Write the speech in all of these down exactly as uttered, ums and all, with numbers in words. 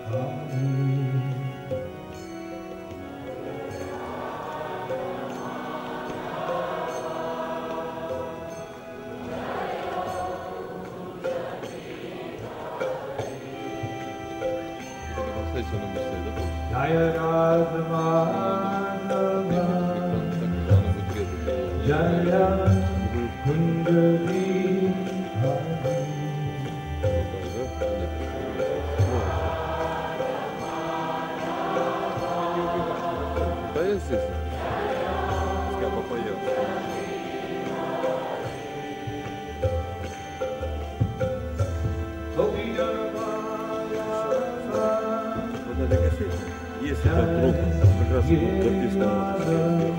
Jaya Radha Madhava Jaya Kundali Если это вдруг как раз будет записано.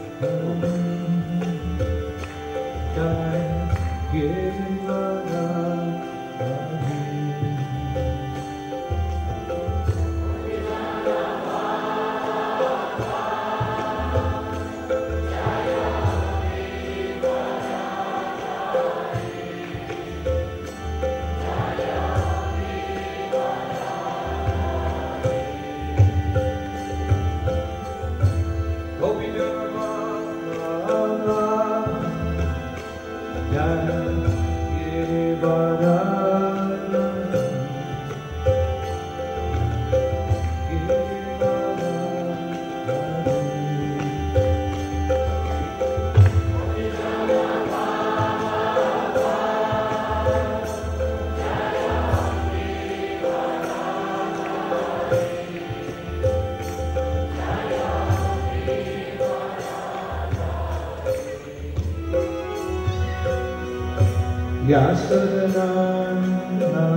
Yasadananda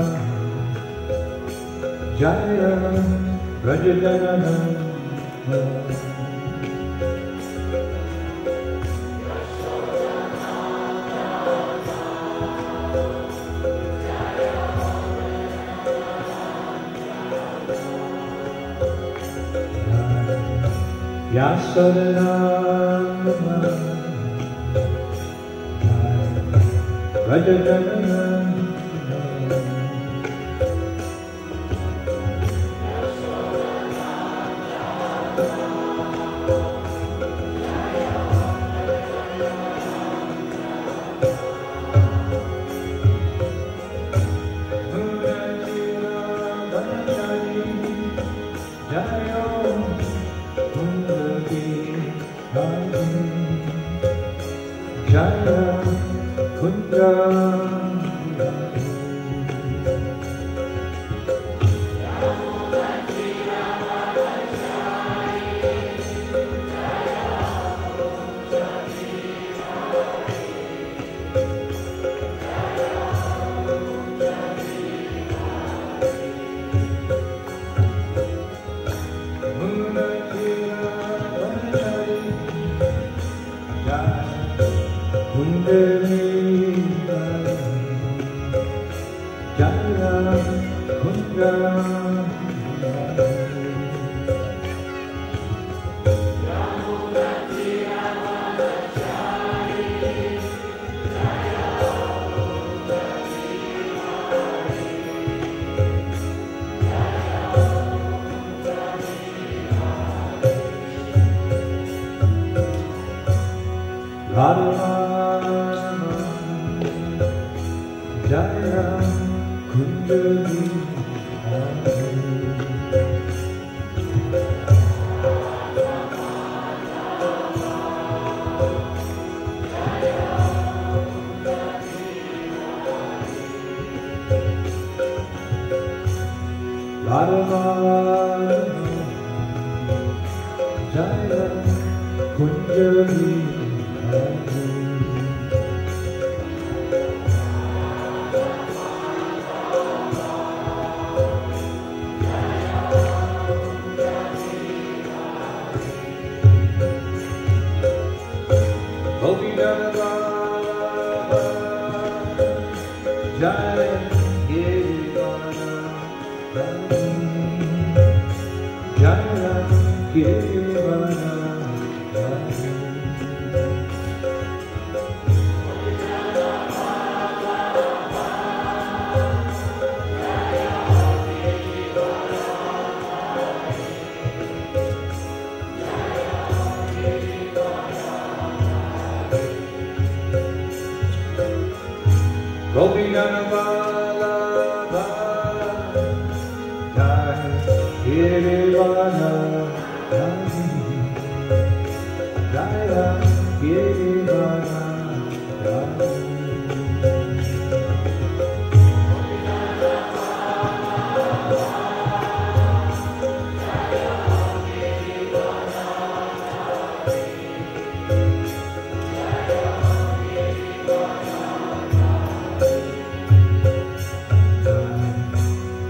Jaya Rajadananda Yasadananda Rajadananda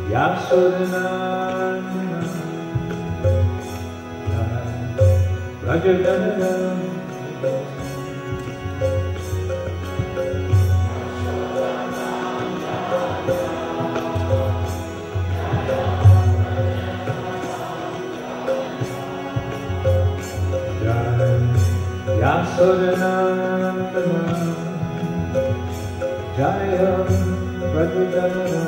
Yasodhanandana Rajadana Yasodhanandana Jaya Rajadana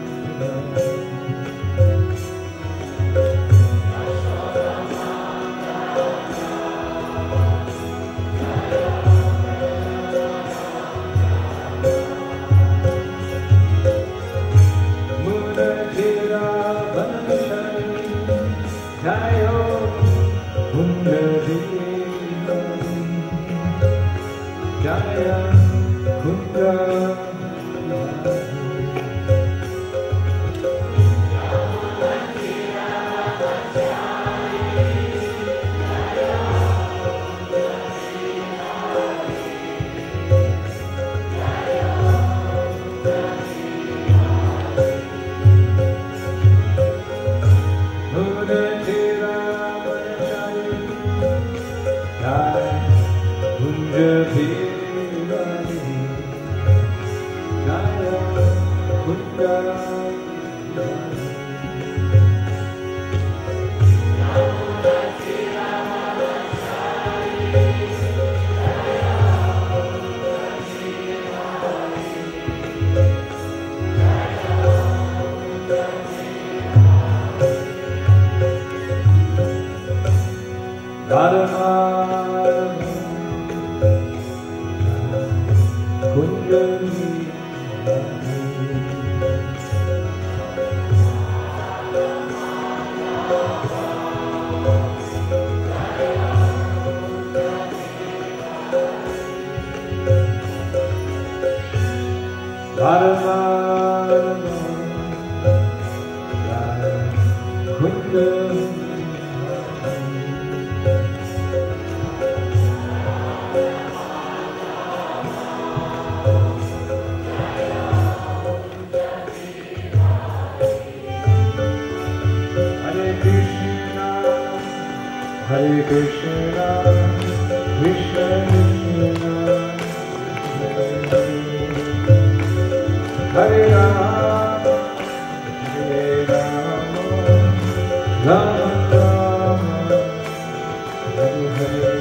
Hare Krishna, Krishna Krishna, Hare Rama, Hare Rama, Rama Rama, Hare Hare.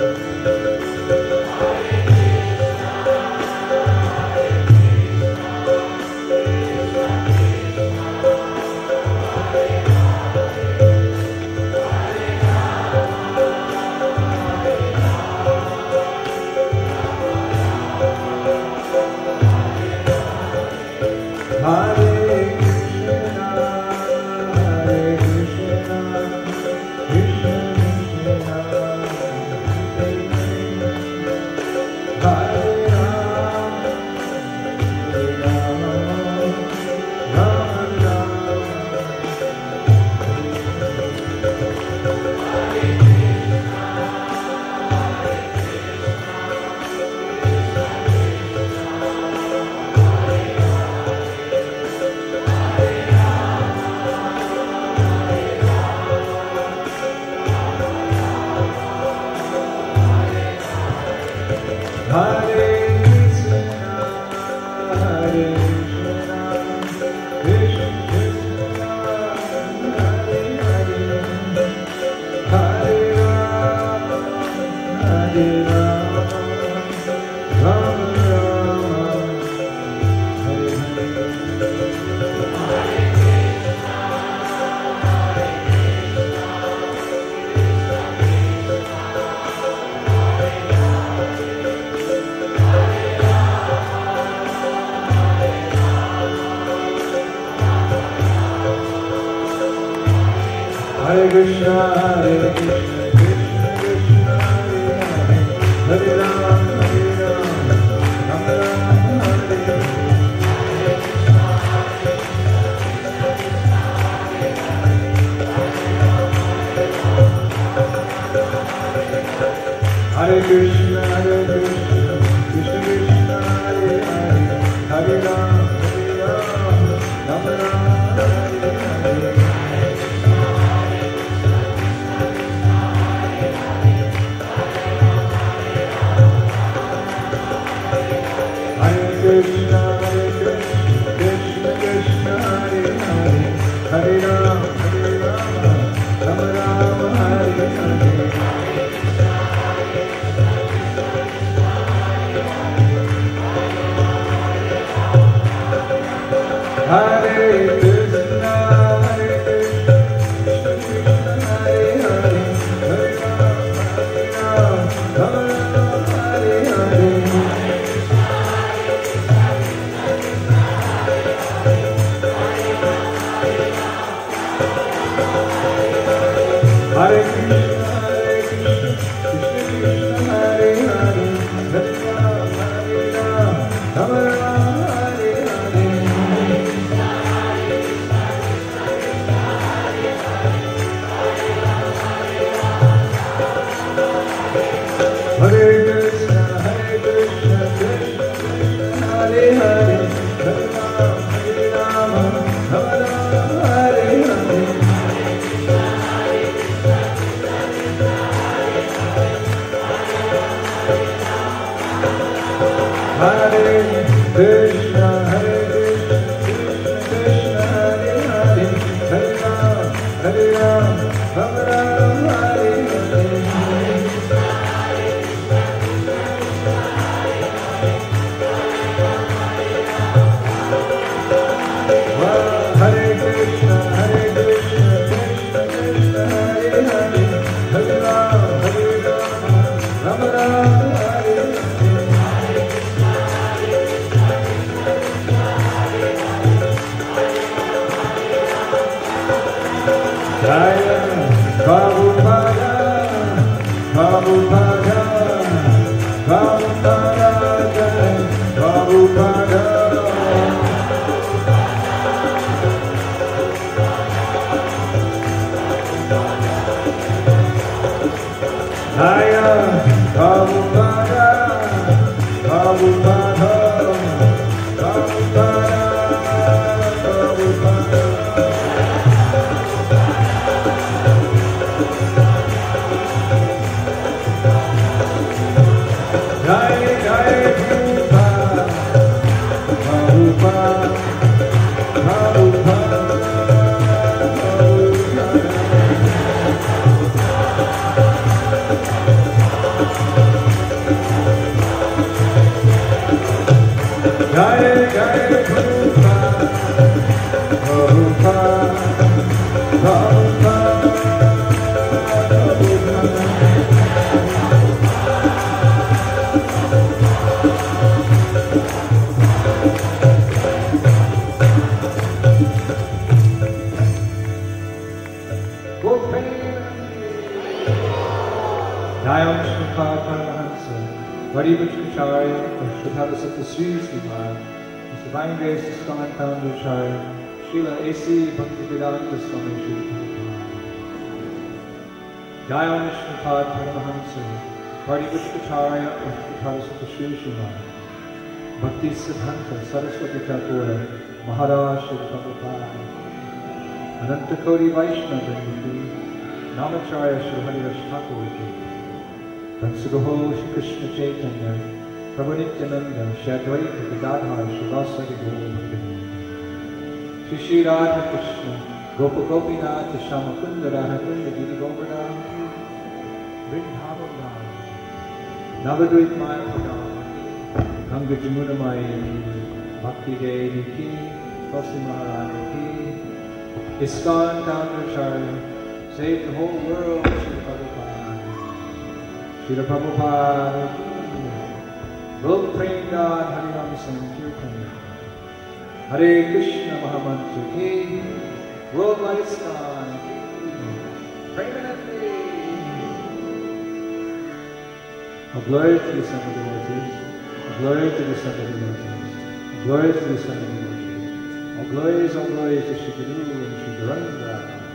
Hare Krishna, Hare Krishna, Krishna Krishna, Hare Hare, Hare Rama, Hare Rama, Rama Rama, Hare Hare. Hare Krishna, Hare Krishna, Krishna Krishna, Hare Hare, Hare Rama, Hare Rama, Rama Rama, Hare Hare. Krishna, Hare Krishna, Krishna Hare Hare, Hare Ram, Hare Ram, Ram Ram Hare Hare. Hare Krishna, Hare Krishna, Krishna Krishna Hare Hare, Hare Ram, Hare Ram, Ram Ram Hare Hare. Jaya Prabhupada, Prabhupada, Prabhupada, Jaya Prabhupada. Jaya Prabhupada, Prabhupada, Prabhupada, Prabhupada. Jaya Jaya Prabhupada, Prabhupada, Prabhupada, Jaya Jaya Prabhupada, Prabhupada, Prabhupada, Jaya Shripada Paramahansa, Varivachacharya, Shraddha Sattva Sri Sriman, His Divine Grace is strong and founder Acharya, Srila A C Bhaktivedanta Swami Sri Prabhupada. Jaya Shripada Paramahansa, Varivachacharya, Shraddha Sattva Sri Sriman, Bhakti Siddhanta Saraswati Thakur, Maharaj Sri Prabhupada, Ananta Koti Vaishnava Ki, Namacharya Sri Haridas Thakur Ki, Tansugaho Shri Krishna Chaitanya, Prabhu Nityananda, Shri Advaita Gadadhar, Shri Vasari Gaura Bhaktivinoda, Shri Shri Radha Krishna, Gopa Gopinath, Shama Kunda Radha Kunda, Giri Govardhan, Vrindavan Ram, Navadvip Maya Pradhan, Ganga Jamuna Maya, Bhakti Devi Ki, Tulsi Maharani Ki, ISKCON Founder Acharya, save the whole world, Shri Prabhupada. Srila Prabhupada, Lord Prem God, Hari Ram Sankirtan, Hare Krishna Mahamantra Ki, Worldwide ISKCON Ki, Premanatli. All glory to the Son of the devotees, all glory to the Son of the devotees, all glory to the Son of the devotees, all glories, all glories to Shri Guru and Shri Duranga.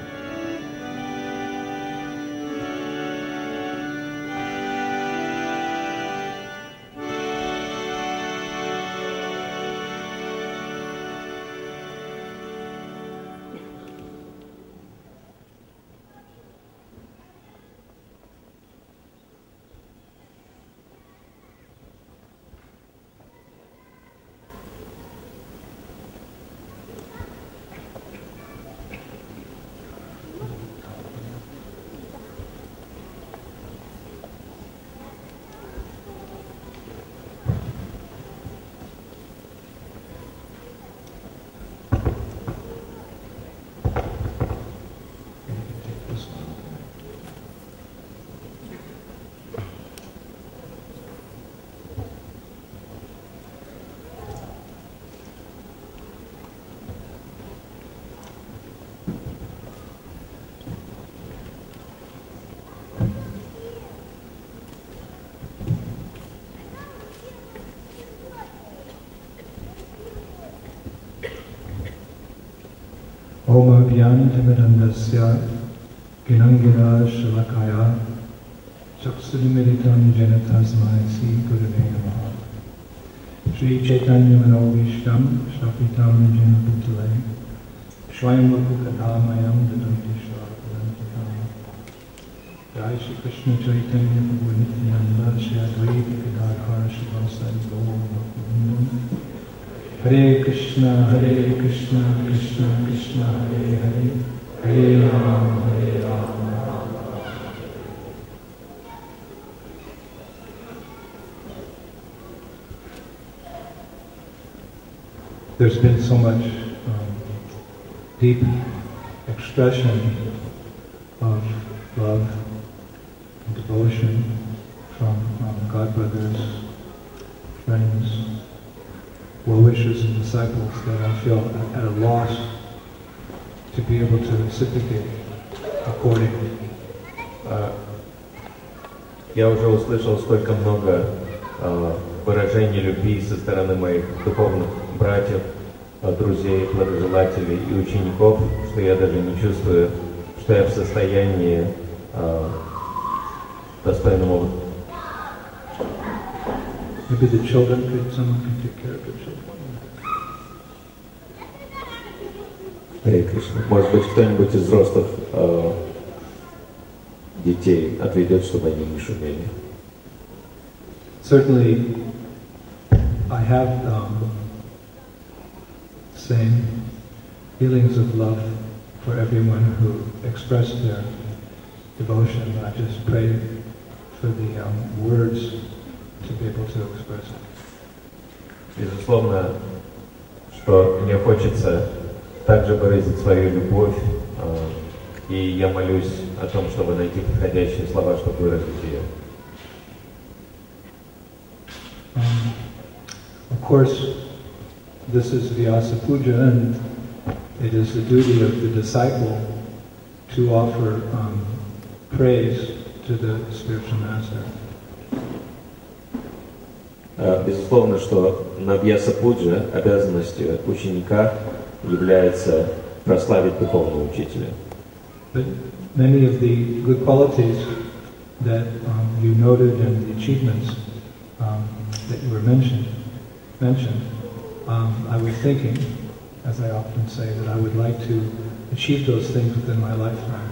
Om Abhyantimirandasya Ginangira Shalakaya Chaksulimiritam Janatasmai Sri Gurave Namaha Sri Chaitanya Manobhishtam Shapitam Jana Bhutale Swayamvaku Kathamayam Dadanti Shravantikam Jai Shri Krishna Chaitanya Prabhu Nityananda Shri Advaita Gadadhar Shri Vasari Gaura Bhaktivinoda Hare Krishna, Hare Krishna, Krishna Krishna, Hare Hare, Hare Rama, Hare Rama, Rama Rama. There's been so much um, deep expression of love and devotion from um, God brothers, friends, well-wishers and disciples that I feel at a loss to be able to reciprocate accordingly. Я уже услышал столько много uh, выражений любви со стороны моих духовных братьев, друзей, благожелателей и учеников, что я даже не чувствую, что я в состоянии uh, достойного. Maybe the children could, someone can take care of the children. Харе Кришна. Может быть, кто-нибудь из взрослых uh, детей отведет, чтобы они не шумели. Certainly, I have um, same feelings of love for everyone who expressed their devotion. I just pray for the um, words to be able to express it. Безусловно, что мне хочется также выразить свою любовь, и я молюсь о том, чтобы найти подходящие слова, чтобы выразить ее. Um, of course, this is Vyasa Puja, and it is the duty of the disciple to offer um, praise to the spiritual master. Безусловно, что на Вьяса-пуджа обязанностью ученика является прославить духовного учителя. But many of the good qualities that um, you noted and the achievements um, that you were mentioned, mentioned um, I was thinking, as I often say, that I would like to achieve those things within my lifetime.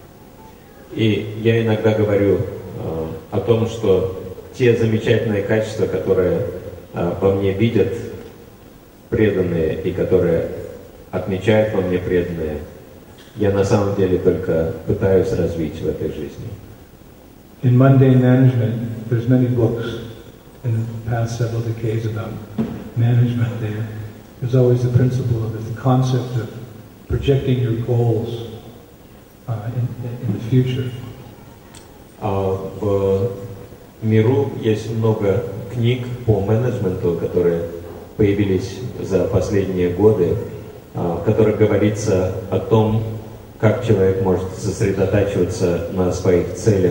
И я иногда говорю э, о том, что те замечательные качества, которые э, во мне видят преданные и которые отмечают во мне преданные, я на самом деле только пытаюсь развить в этой жизни. In mundane management, there's many books in the past several decades about management. There, there's always the principle of it, the concept of projecting your goals uh, in, in the future. А в миру есть много книг по менеджменту, которые появились за последние годы, в которых говорится о том, как человек может сосредотачиваться на своих целях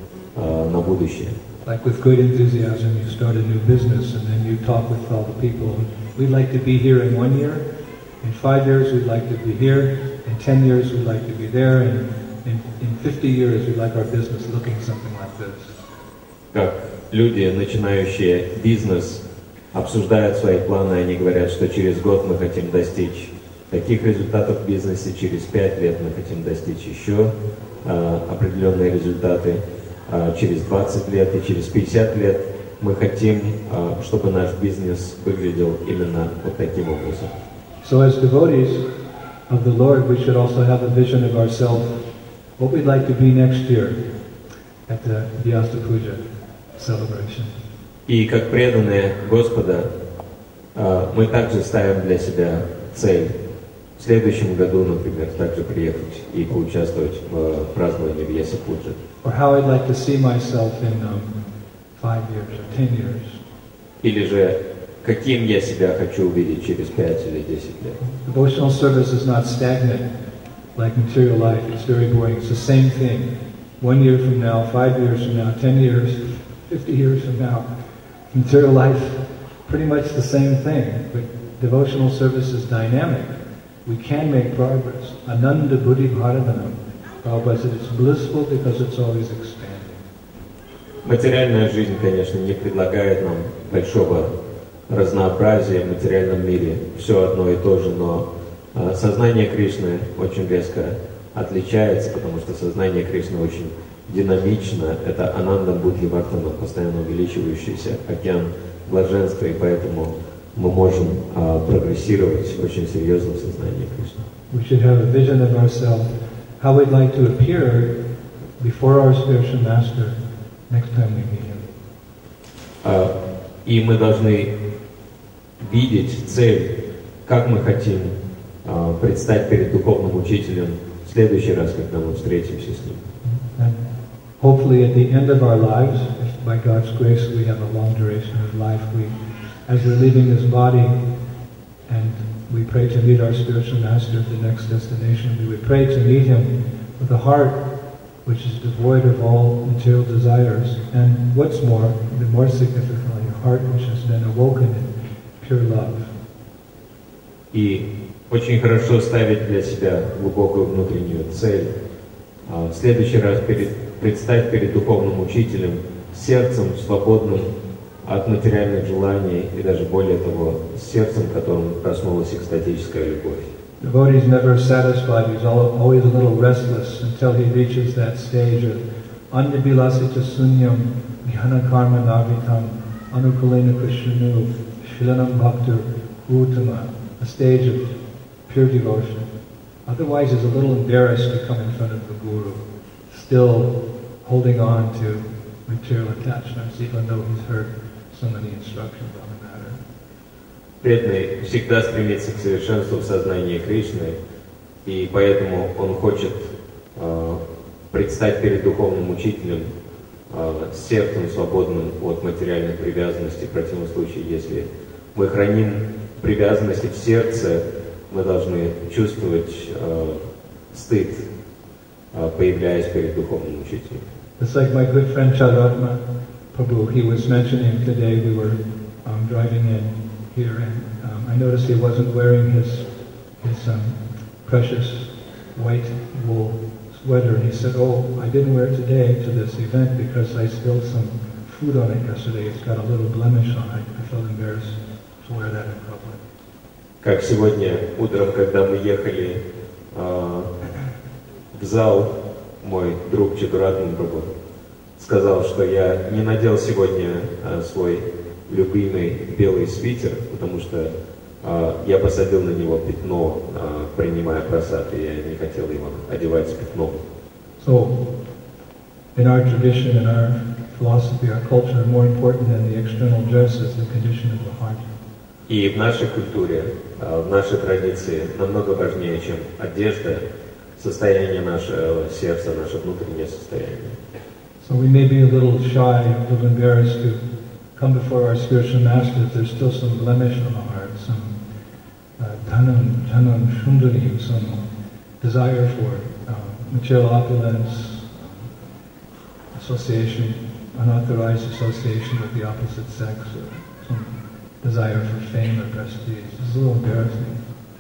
на будущее. Like with great enthusiasm, you start a new business and then you talk with all the people. We'd like to be here in one year. In five years, we'd like to be here. In ten years, we'd like to be there. And in, in fifty years, we'd like our business looking something like this. Как люди, начинающие бизнес, обсуждают свои планы, они говорят, что через год мы хотим достичь таких результатов в бизнесе, через пять лет мы хотим достичь еще э, определенные результаты, э, через двадцать лет и через пятьдесят лет мы хотим, э, чтобы наш бизнес выглядел именно вот таким образом. So as devotees of the Lord, we should also have a vision of ourselves, what we'd like to be next year at the Vyasa Puja celebration. И как преданные Господа, э, мы также ставим для себя цель в следующем году, например, также приехать и поучаствовать в праздновании Вьяса-пуджи. Or how I'd like to see myself in um, five years or ten years. Или же каким я себя хочу увидеть через пять или десять лет. Devotional service is not stagnant like material life. It's very boring. It's the same thing. One year from now, five years from now, ten years, fifty years from now. Material life, pretty much the same thing. But devotional service is dynamic. We can make progress. Ananda Buddhi Bharavanam. Prabhupada said it's blissful because it's always expanding. Материальная жизнь, конечно, не предлагает нам большого разнообразия в материальном мире. Все одно и то же, но э, сознание Кришны очень резко отличается, потому что сознание Кришны очень динамично. Это Ананда Будхи Вартана, постоянно увеличивающийся океан блаженства, и поэтому мы можем а, прогрессировать очень серьезно в сознании Кришны. We should have a vision of ourselves, how we'd like to appear before our spiritual master next time we meet him. А, и мы должны видеть цель, как мы хотим а, предстать перед духовным учителем в следующий раз, когда мы встретимся с ним. And hopefully at the end of our lives, if by God's grace we have a long duration of life, we, as we're leaving this body and we pray to meet our spiritual master at the next destination, we would pray to meet him with a heart which is devoid of all material desires, and what's more, even more significantly, a heart which has been awoken in pure love. И очень хорошо ставить для себя глубокую внутреннюю цель. А, в следующий раз перед, предстать перед духовным учителем с сердцем свободным от материальных желаний и даже более того, с сердцем, в котором проснулась экстатическая любовь. The devotee is never satisfied. He's always a little restless until he reaches that stage of Anyabilasita Sunyam, Jnana Karma Navitam, Anukulena Krishnanu, Shilanam Bhakta Uttama, a stage of pure devotion. Otherwise, he's a little embarrassed to come in front of the Guru, still holding on to material attachments, even though he's heard so many instructions on the matter. Преданный всегда стремится к совершенству в сознании Кришны, и поэтому он хочет э, предстать перед духовным учителем э, с сердцем свободным от материальных привязанностей. В противном случае, если мы храним привязанности в сердце, мы должны чувствовать э, стыд, э, появляясь перед духовным учителем. It's like my good friend Charatma Prabhu, he was mentioning today, we were um, driving in here, and um, I noticed he wasn't wearing his his um, precious white wool sweater, and he said, "Oh, I didn't wear it today to this event because I spilled some food on it yesterday. It's got a little blemish on it. I felt embarrassed to wear that in public." Как сегодня утром, когда мы ехали э, в зал, мой друг Чатуратман Прабху сказал, что я не надел сегодня э, свой любимый белый свитер, потому что э, я посадил на него пятно, э, принимая просад, и я не хотел его одевать с пятном. So, in our tradition, in our philosophy, our culture, more important than the external dress is the condition of the heart. И в нашей культуре, э, в нашей традиции намного важнее, чем одежда, состояние нашего сердца, наше внутреннее состояние. So we may be a little shy, a little embarrassed to come before our spiritual master if there's still some blemish on the heart, some uh, dhanam, dhanam, shundari, some desire for uh, material opulence, association, unauthorized association with the opposite sex, or some desire for fame or prestige. It's a little embarrassing.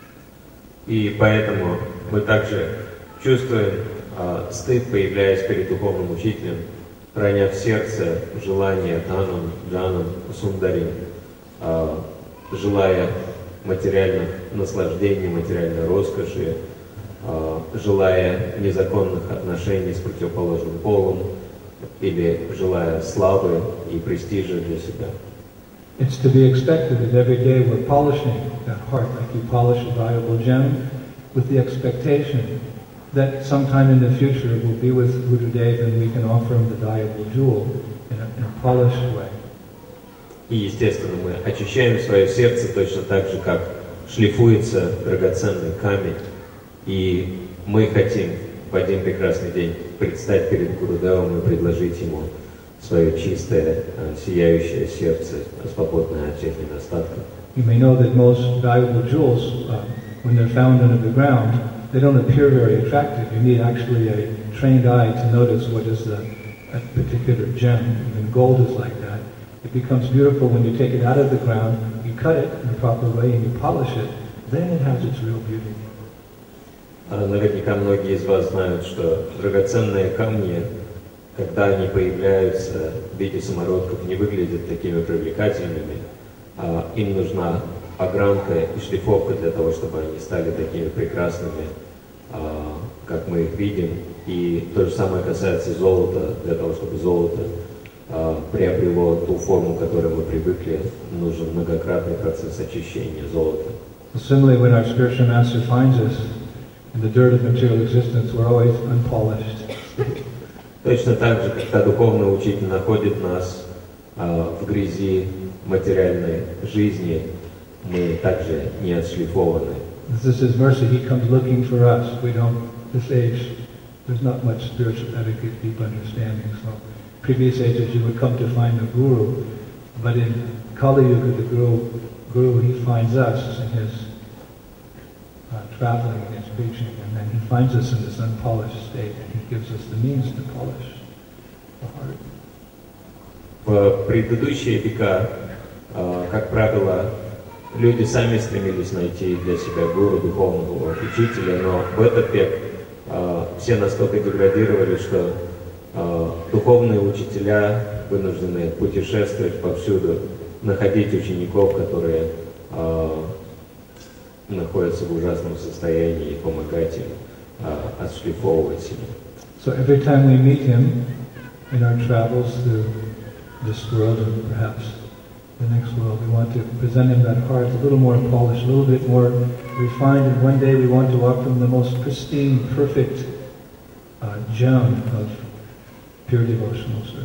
И поэтому мы также чувствуем э, стыд, появляясь перед духовным учителем, храня в сердце желание дханам, джанам, сундарим, э, желая материальных наслаждений, материальной роскоши, э, желая незаконных отношений с противоположным полом или желая славы и престижа для себя. It's to be expected that every day we're polishing that heart like you polish a valuable gem, with the expectation that sometime in the future we'll be with Gurudev and we can offer him the valuable jewel in a, in a polished way. И, естественно, мы очищаем свое сердце точно так же, как шлифуется драгоценный камень. И мы хотим в один прекрасный день предстать перед Гурудевом и предложить ему свое чистое, сияющее сердце, свободное от всех недостатков. You may know that most valuable jewels, uh, when they're found under the ground, they don't appear very attractive. You need actually a trained eye to notice what is the, a particular gem. Even gold is like that. It becomes beautiful when you take it out of the ground, you cut it in the proper way and you polish it, then it has its real beauty. Наверняка многие из вас знают, что драгоценные камни, когда они появляются в виде самородков, не выглядят такими привлекательными. Им нужна огранка и шлифовка для того, чтобы они стали такими прекрасными, как мы их видим. И то же самое касается золота. Для того, чтобы золото э, приобрело ту форму, к которой мы привыкли, нужен многократный процесс очищения золота. Similarly, when our spiritual master finds us in the dirt of material existence, we're always unpolished. Точно так же, когда духовный учитель находит нас э, в грязи материальной жизни, мы также не отшлифованы. This is His mercy. He comes looking for us. We don't, this age, there's not much spiritual etiquette, deep understanding. So, previous ages you would come to find the Guru, but in Kali Yuga, the Guru, Guru, he finds us in his uh, traveling and his preaching, and then he finds us in this unpolished state, and he gives us the means to polish the heart. В предыдущие века, э, как правило, люди сами стремились найти для себя гуру, духовного учителя, но в этот век э, все настолько деградировали, что э, духовные учителя вынуждены путешествовать повсюду, находить учеников, которые э, находятся в ужасном состоянии, и помогать им э, отшлифовывать себя. So every time we meet him in our travels through this world and perhaps the next world, we want to present him that heart a little more polished, a little bit more refined, and one day we want to offer him the most pristine, perfect uh, gem of pure devotional service.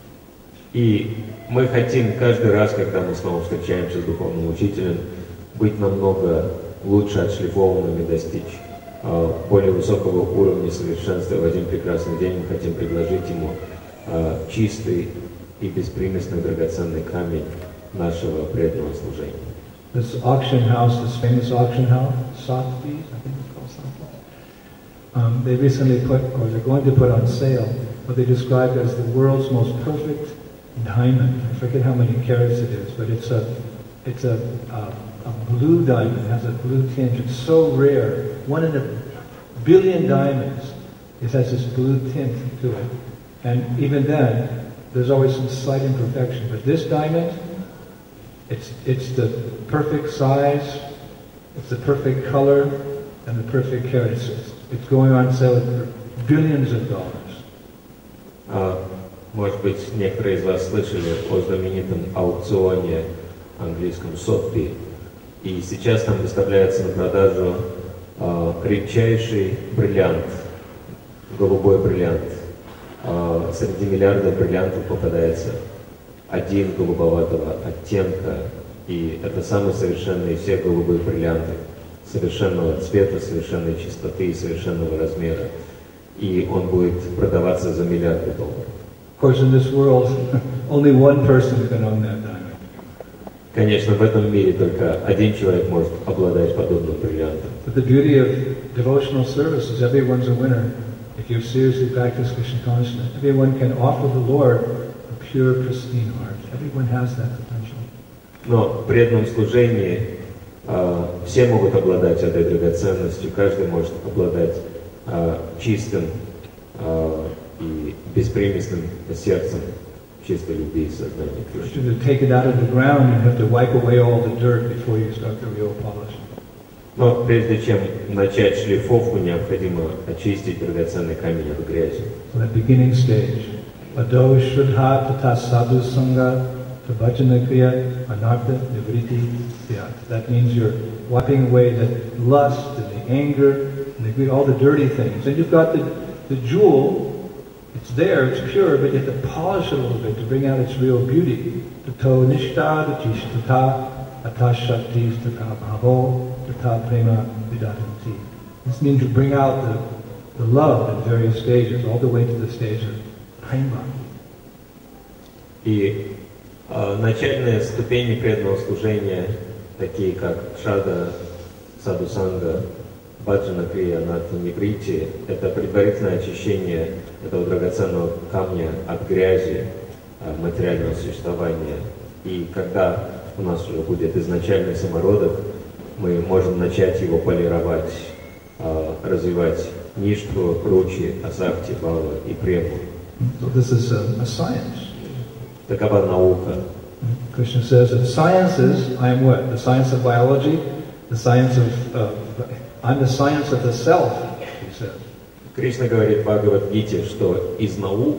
И мы хотим каждый раз, когда мы снова встречаемся с духовным учителем, быть намного лучше отшлифованными, достичь э, более высокого уровня совершенства. В один прекрасный день мы хотим предложить ему э, чистый и беспримесный драгоценный камень нашего преданного служения. This auction house, this famous auction house, Sotheby's, I think it's called Sotheby's, um, they recently put, or they're going to put on sale, what they described as the world's most perfect diamond. I forget how many carats it is, but it's a, it's a, a, a blue diamond. It has a blue tinge. It's so rare. One in a billion diamonds, it has this blue tint to it. And even then, there's always some slight imperfection. But this diamond, it's, it's the perfect size, it's the perfect color, and the perfect carat. It's, it's going on sale for billions of dollars. Uh, Может быть, некоторые из вас слышали о знаменитом аукционе английском Сотби. И сейчас там выставляется на продажу э, редчайший бриллиант, голубой бриллиант. Э, среди миллиардов бриллиантов попадается один голубоватого оттенка. И это самый совершенный из всех голубых бриллиантов. Совершенного цвета, совершенной чистоты и совершенного размера. И он будет продаваться за миллиарды долларов. Of course, in this world, only one person can own that diamond. Конечно, в этом мире только один человек может обладать подобным бриллиантом. But the beauty of devotional service is everyone's a winner. If you seriously practice Krishna consciousness, everyone can offer the Lord a pure, pristine heart. Everyone has that potential. Но в преданном служении э, все могут обладать этой драгоценностью, каждый может обладать э, чистым э, и беспримесным сердцем чистой любви и сознания Кришны. To take it out of the ground, you have to wipe away all the dirt before you start the real polishing. Но прежде чем начать шлифовку, необходимо очистить драгоценный камень от грязи. So that beginning stage, ado shuddha tata sadhu sangha tabhajana kriya anartha nivriti syat. That means you're wiping away the lust and the anger and the greed, all the dirty things. And you've got the, the jewel. It's there, it's pure, but you have to polish it a little bit to bring out its real beauty. Tato nishta datishtata atashaktis tata bhavo tata prema vidatanti. This means you bring out the, the love in various stages, all the way to the stage of prema. И э, начальные ступени преданного служения, такие как шрада, садхусанга, баджана крия, анарта ниврити, это предварительное очищение этого драгоценного камня от грязи э, материального существования. И когда у нас уже будет изначальный самородок, мы можем начать его полировать, э, развивать ништху, ручи, асакти, бхава и прему. So this is a, a science. Такова наука. Krishna says that science is, I am what? The science of biology, the science of, uh, I'm the science of the self, he says. Кришна говорит в Бхагавад-гите, что из наук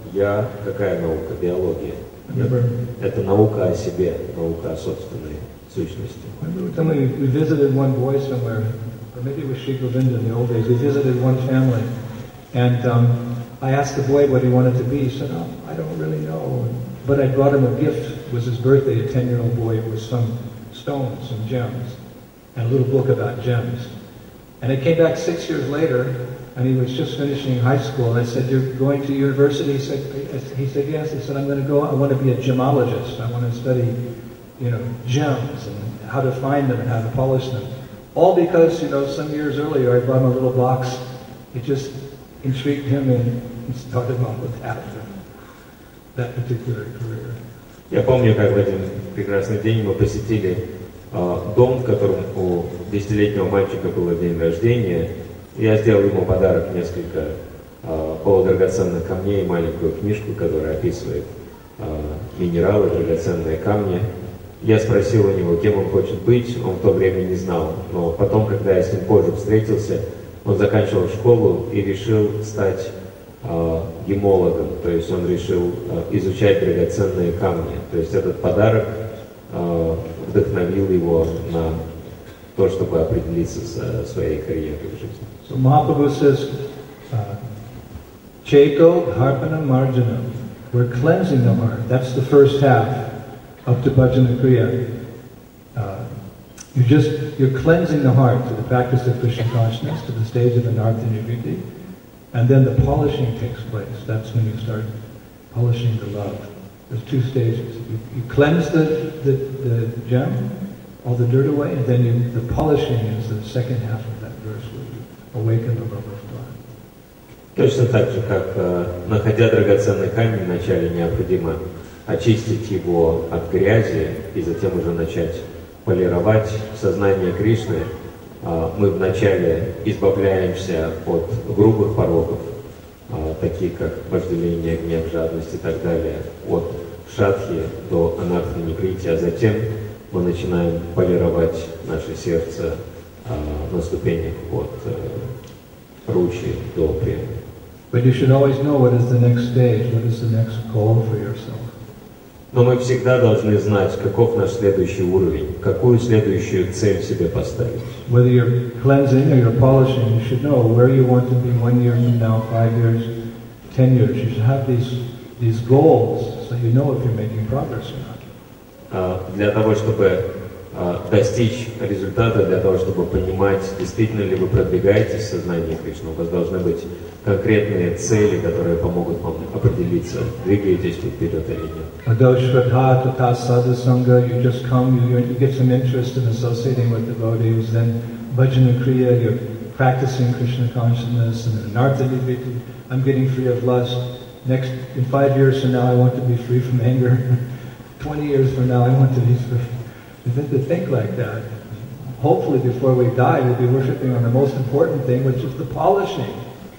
я, какая наука? Биология. Нет, это наука о себе, наука о собственной сущности. We, we visited one boy somewhere, or maybe it was Sri Govinda in the old days. We visited one family, and um, I asked the boy what he wanted to be. He said, oh, I don't really know. But I brought him a gift. It was his birthday, a ten-year-old boy. It was some stones, some gems, and a little book about gems. And I came back six years later, and he was just finishing high school. And I said, you're going to university? He said, he said, yes. He said, I'm going to go, I want to be a gemologist. I want to study, you know, gems and how to find them and how to polish them. All because, you know, some years earlier I brought him a little box. It just intrigued him and he started on with that, that particular career. Я помню, как в один прекрасный день мы посетили э, дом, в котором у десятилетнего мальчика было день рождения. Я сделал ему подарок, несколько э, полудрагоценных камней и маленькую книжку, которая описывает э, минералы, драгоценные камни. Я спросил у него, кем он хочет быть, он в то время не знал. Но потом, когда я с ним позже встретился, он заканчивал школу и решил стать э, гемологом. То есть он решил э, изучать драгоценные камни. То есть этот подарок э, вдохновил его на то, чтобы определиться со своей карьерой в жизни. So Mahaprabhu says, uh, Cheko Harpana Marjana. We're cleansing the heart. That's the first half up to Bhajana Kriya. Uh, you just, you're cleansing the heart to the practice of Krishna consciousness, to the stage of Anartha Nivritti. And then the polishing takes place. That's when you start polishing the love. There's two stages. You, you cleanse the, the, the gem, all the dirt away, and then you, the polishing is the second half of that verse where you awaken the love of God. Точно так же, как э, находя драгоценный камень, вначале необходимо очистить его от грязи и затем уже начать полировать сознание Кришны. Э, мы вначале избавляемся от грубых пороков, э, таких как вожделение, гнев, жадность и так далее, от шадхи до анархи ниврити, а затем мы начинаем полировать наше сердце э, на ступенях от э, ручи до према. But you should always know what is the next stage, what is the next goal for yourself. Но мы всегда должны знать, каков наш следующий уровень, какую следующую цель себе поставить. Whether you're cleansing or you're polishing, you should know where you want to be one year from now, five years, ten years. You should have these these goals so you know if you're making progress or not. Uh, для того, чтобы uh, достичь результата, для того, чтобы понимать, действительно ли вы продвигаетесь в сознании Кришны, у вас должны быть конкретные цели, которые помогут вам определиться, двигаетесь вы вперед или нет. Although Shraddha Tata Sadhu Sangha, you just come, you, you get some interest in associating with devotees, then Bhajana Kriya, you're practicing Krishna consciousness, and Anartha Nivritti, I'm getting free of lust. Next, in five years from now, I want to be free from anger. Twenty years from now, I want to be free. You have to think like that. Hopefully, before we die, we'll be worshiping on the most important thing, which is the polishing.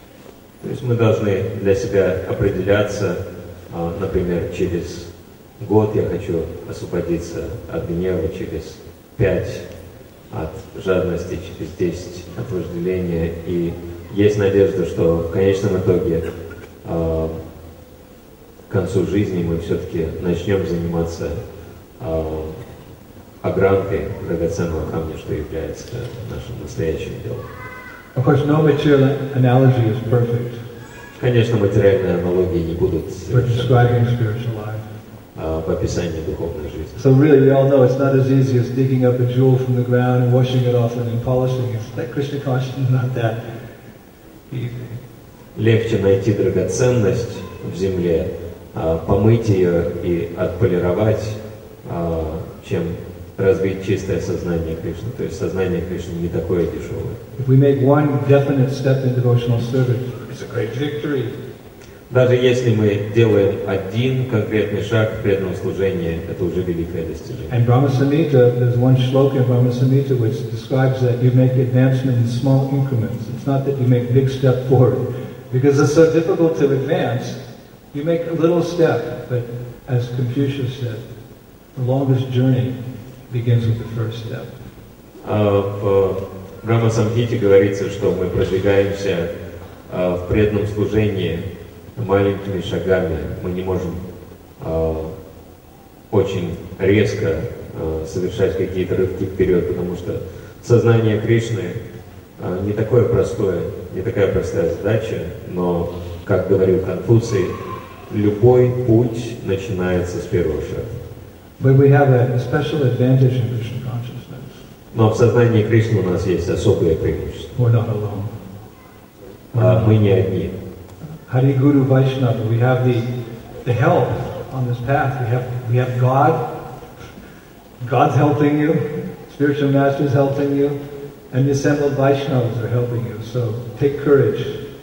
То есть мы должны для себя определяться, например, через год я хочу освободиться от гнева, через пять от жадности, через десять от вожделения. И есть надежда, что в конечном итоге к концу жизни мы все-таки начнем заниматься огранкой драгоценного камня, что является нашим настоящим делом. Of course, no material analogy is perfect. Конечно, материальные аналогии не будут for describing spiritual life. В описании духовной жизни. So really, we all know it's not as easy as digging up a jewel from the ground and washing it off and then polishing it. That Krishna consciousness is not that easy. Легче найти драгоценность в земле, помыть ее и отполировать, чем развить чистое сознание Кришны. То есть сознание Кришны не такое дешевое. If we make one definite step in devotional service, it's a great victory. Даже если мы делаем один конкретный шаг в преданном служении, это уже великое достижение. And Brahma Samhita, there's one shloka in Brahma Samhita which describes that you make advancement in small increments. It's not that you make a big step forward, because it's so difficult to advance. You make a little step, but as Confucius said, the longest journey begins with the first step. В Брахма Самхите говорится, что мы продвигаемся в преданном служении маленькими шагами. Мы не можем э, очень резко э, совершать какие-то рывки вперед, потому что сознание Кришны э, не такое простое, не такая простая задача, но, как говорил Конфуций, любой путь начинается с первого шага. But we have a special advantage in Krishna consciousness. Но в сознании Кришны у нас есть особое преимущество. We're not alone. А мы не одни. Hari Guru Vaishnava, we have the, the help on this path. We have, we have God. God's helping you. Spiritual Masters helping you. And the assembled Vaishnavas are helping you. So take courage.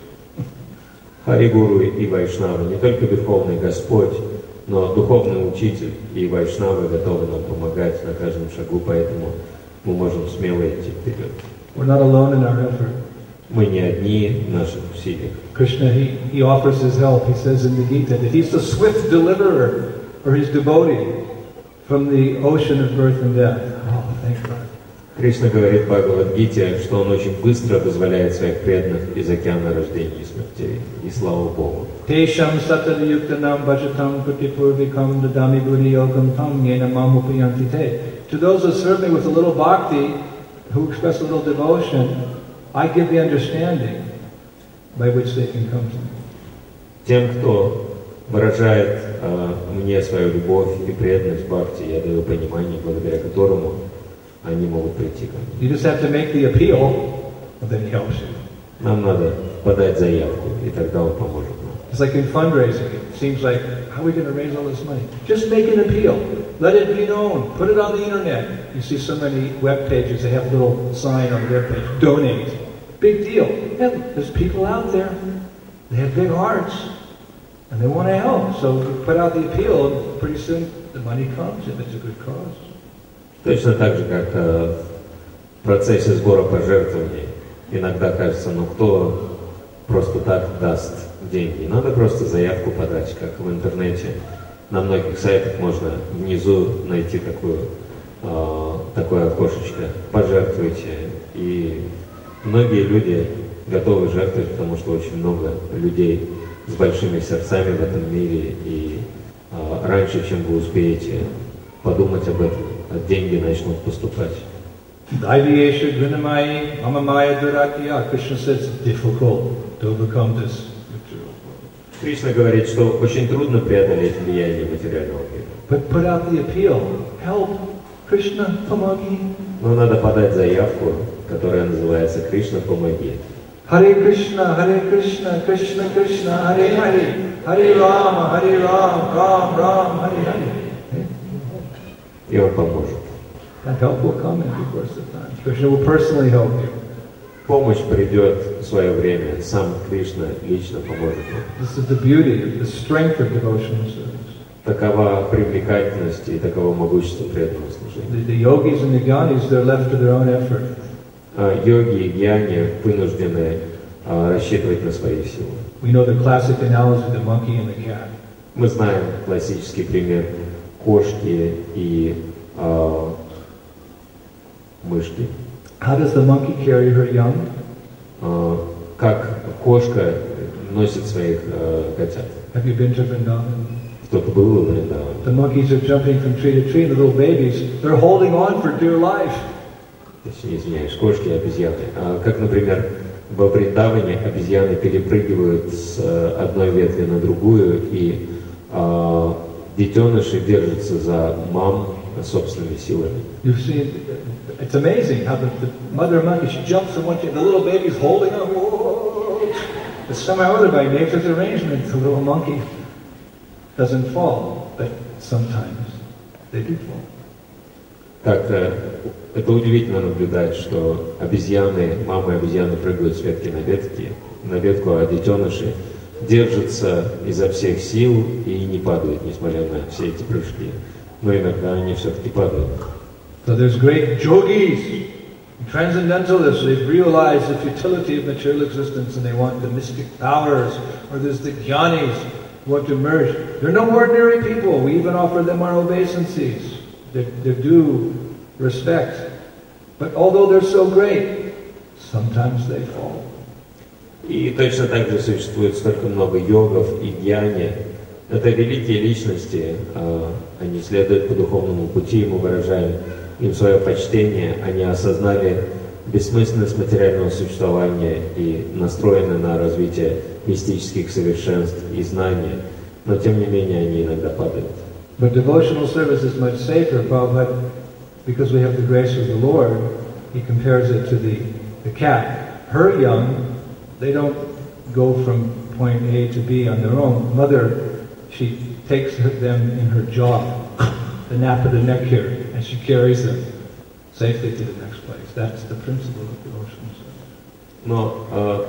Хари Гуру и Вайшнавы, не только Верховный Господь, но духовный учитель и Вайшнавы готовы нам помогать на каждом шагу, поэтому мы можем смело идти вперед. We're not alone in our effort. Мы не одни в наших усилиях. Krishna, he, he offers his help. He says in the Gita that he's the swift deliverer for his devotee from the ocean of birth and death. Oh, thank God. Кришна говорит в Бхагавад-гите, что он очень быстро вызволяет своих преданных из океана рождения и смертей. И слава Богу. Tesham satadayuktanam bhajatam pratipurvikam dadami buddhi yogam tam yena mamupayanti te. To those who serve me with a little bhakti, who express a little devotion, I give the understanding by which they can come to me. Тем, кто выражает э, мне свою любовь и преданность бхакти, я даю понимание, благодаря которому они могут прийти ко мне. You just have to make the appeal, and then he helps you. Нам надо подать заявку, и тогда он поможет нам. It's like in fundraising. It seems like, how are we going to raise all this money? Just make an appeal. Let it be known. Put it on the internet. You see so many web pages, they have a little sign on the web page, donate. Big deal. Yeah, there's people out there. They have big hearts, and they want to help. So you put out the appeal, and pretty soon the money comes if it's a good cause. Точно так же, как э, в процессе сбора пожертвований. Иногда кажется, ну кто просто так даст деньги. Надо просто заявку подать, как в интернете. На многих сайтах можно внизу найти такую, э, такое окошечко. Пожертвуйте. И многие люди готовы жертвовать, потому что очень много людей с большими сердцами в этом мире. И э, раньше, чем вы успеете подумать об этом, деньги начнут поступать. Daiviyesha Gunamayi Mamamaya Duratya. Krishna says it's difficult to overcome this. Кришна говорит, что очень трудно преодолеть влияние материального мира. But put out the appeal. Help, Krishna, помоги. Но надо подать заявку, которая называется «Кришна, помоги». Hare Krishna, Hare Krishna, Krishna Krishna, Hare Hare, Hare Rama, Hare Ram, Ram Ram, Hare Hare. И он поможет. That help will come in due course of time. Krishna will personally help you. Помощь придет в свое время. Сам Кришна лично поможет вам. This is the beauty, the strength of devotional service. Такова привлекательность и таково могущество преданного The, служения. the yogis and the jnanis, they're left to their own effort. А йоги и гьяни вынуждены а, рассчитывать на свои силы. We know the classic analogy, the monkey and the cat. Мы знаем классический пример кошки и а, мышки. How does the monkey carry her young? А, как кошка носит своих а, котят. Have you been to Vrindavan? Кто-то был в Вриндаване. The monkeys are jumping from tree to tree, and the little babies, they're holding on for dear life. Точнее, извиняюсь, кошки и обезьяны. А, как, например, во Вриндаване обезьяны перепрыгивают с а, одной ветви на другую, и а, детеныши держатся за мам собственными силами. You've seen, it's amazing how the, the mother monkey, she jumps from one tree, the little baby's holding on. Whoa. But somehow or other, by nature's arrangement, the little monkey doesn't fall, but sometimes they do fall. Так-то это удивительно наблюдать, что обезьяны, мамы обезьяны прыгают с ветки на ветки, на ветку, а детеныши держатся изо всех сил и не падают, несмотря на все эти прыжки. Но иногда они все-таки падают. So there's great yogis, transcendentalists, they've realized the futility of material existence and they want the mystic powers, or there's the jnanis who want to merge. They're no ordinary people. We even offer them our obeisances, their, their due respect. But although they're so great, sometimes they fall. И точно так же существует столько много йогов и гьяни. Это великие личности, они следуют по духовному пути, и мы выражаем им свое почтение. Они осознали бессмысленность материального существования и настроены на развитие мистических совершенств и знаний, но тем не менее они иногда падают. But devotional service is much safer, Prabhupada, because we have the grace of the Lord. He compares it to the, the cat. Her young, they don't go from point A to B on their own. Mother, she takes her, them in her jaw, the nape of the neck here, and she carries them safely to the next place. That's the principle of devotional service. Но э,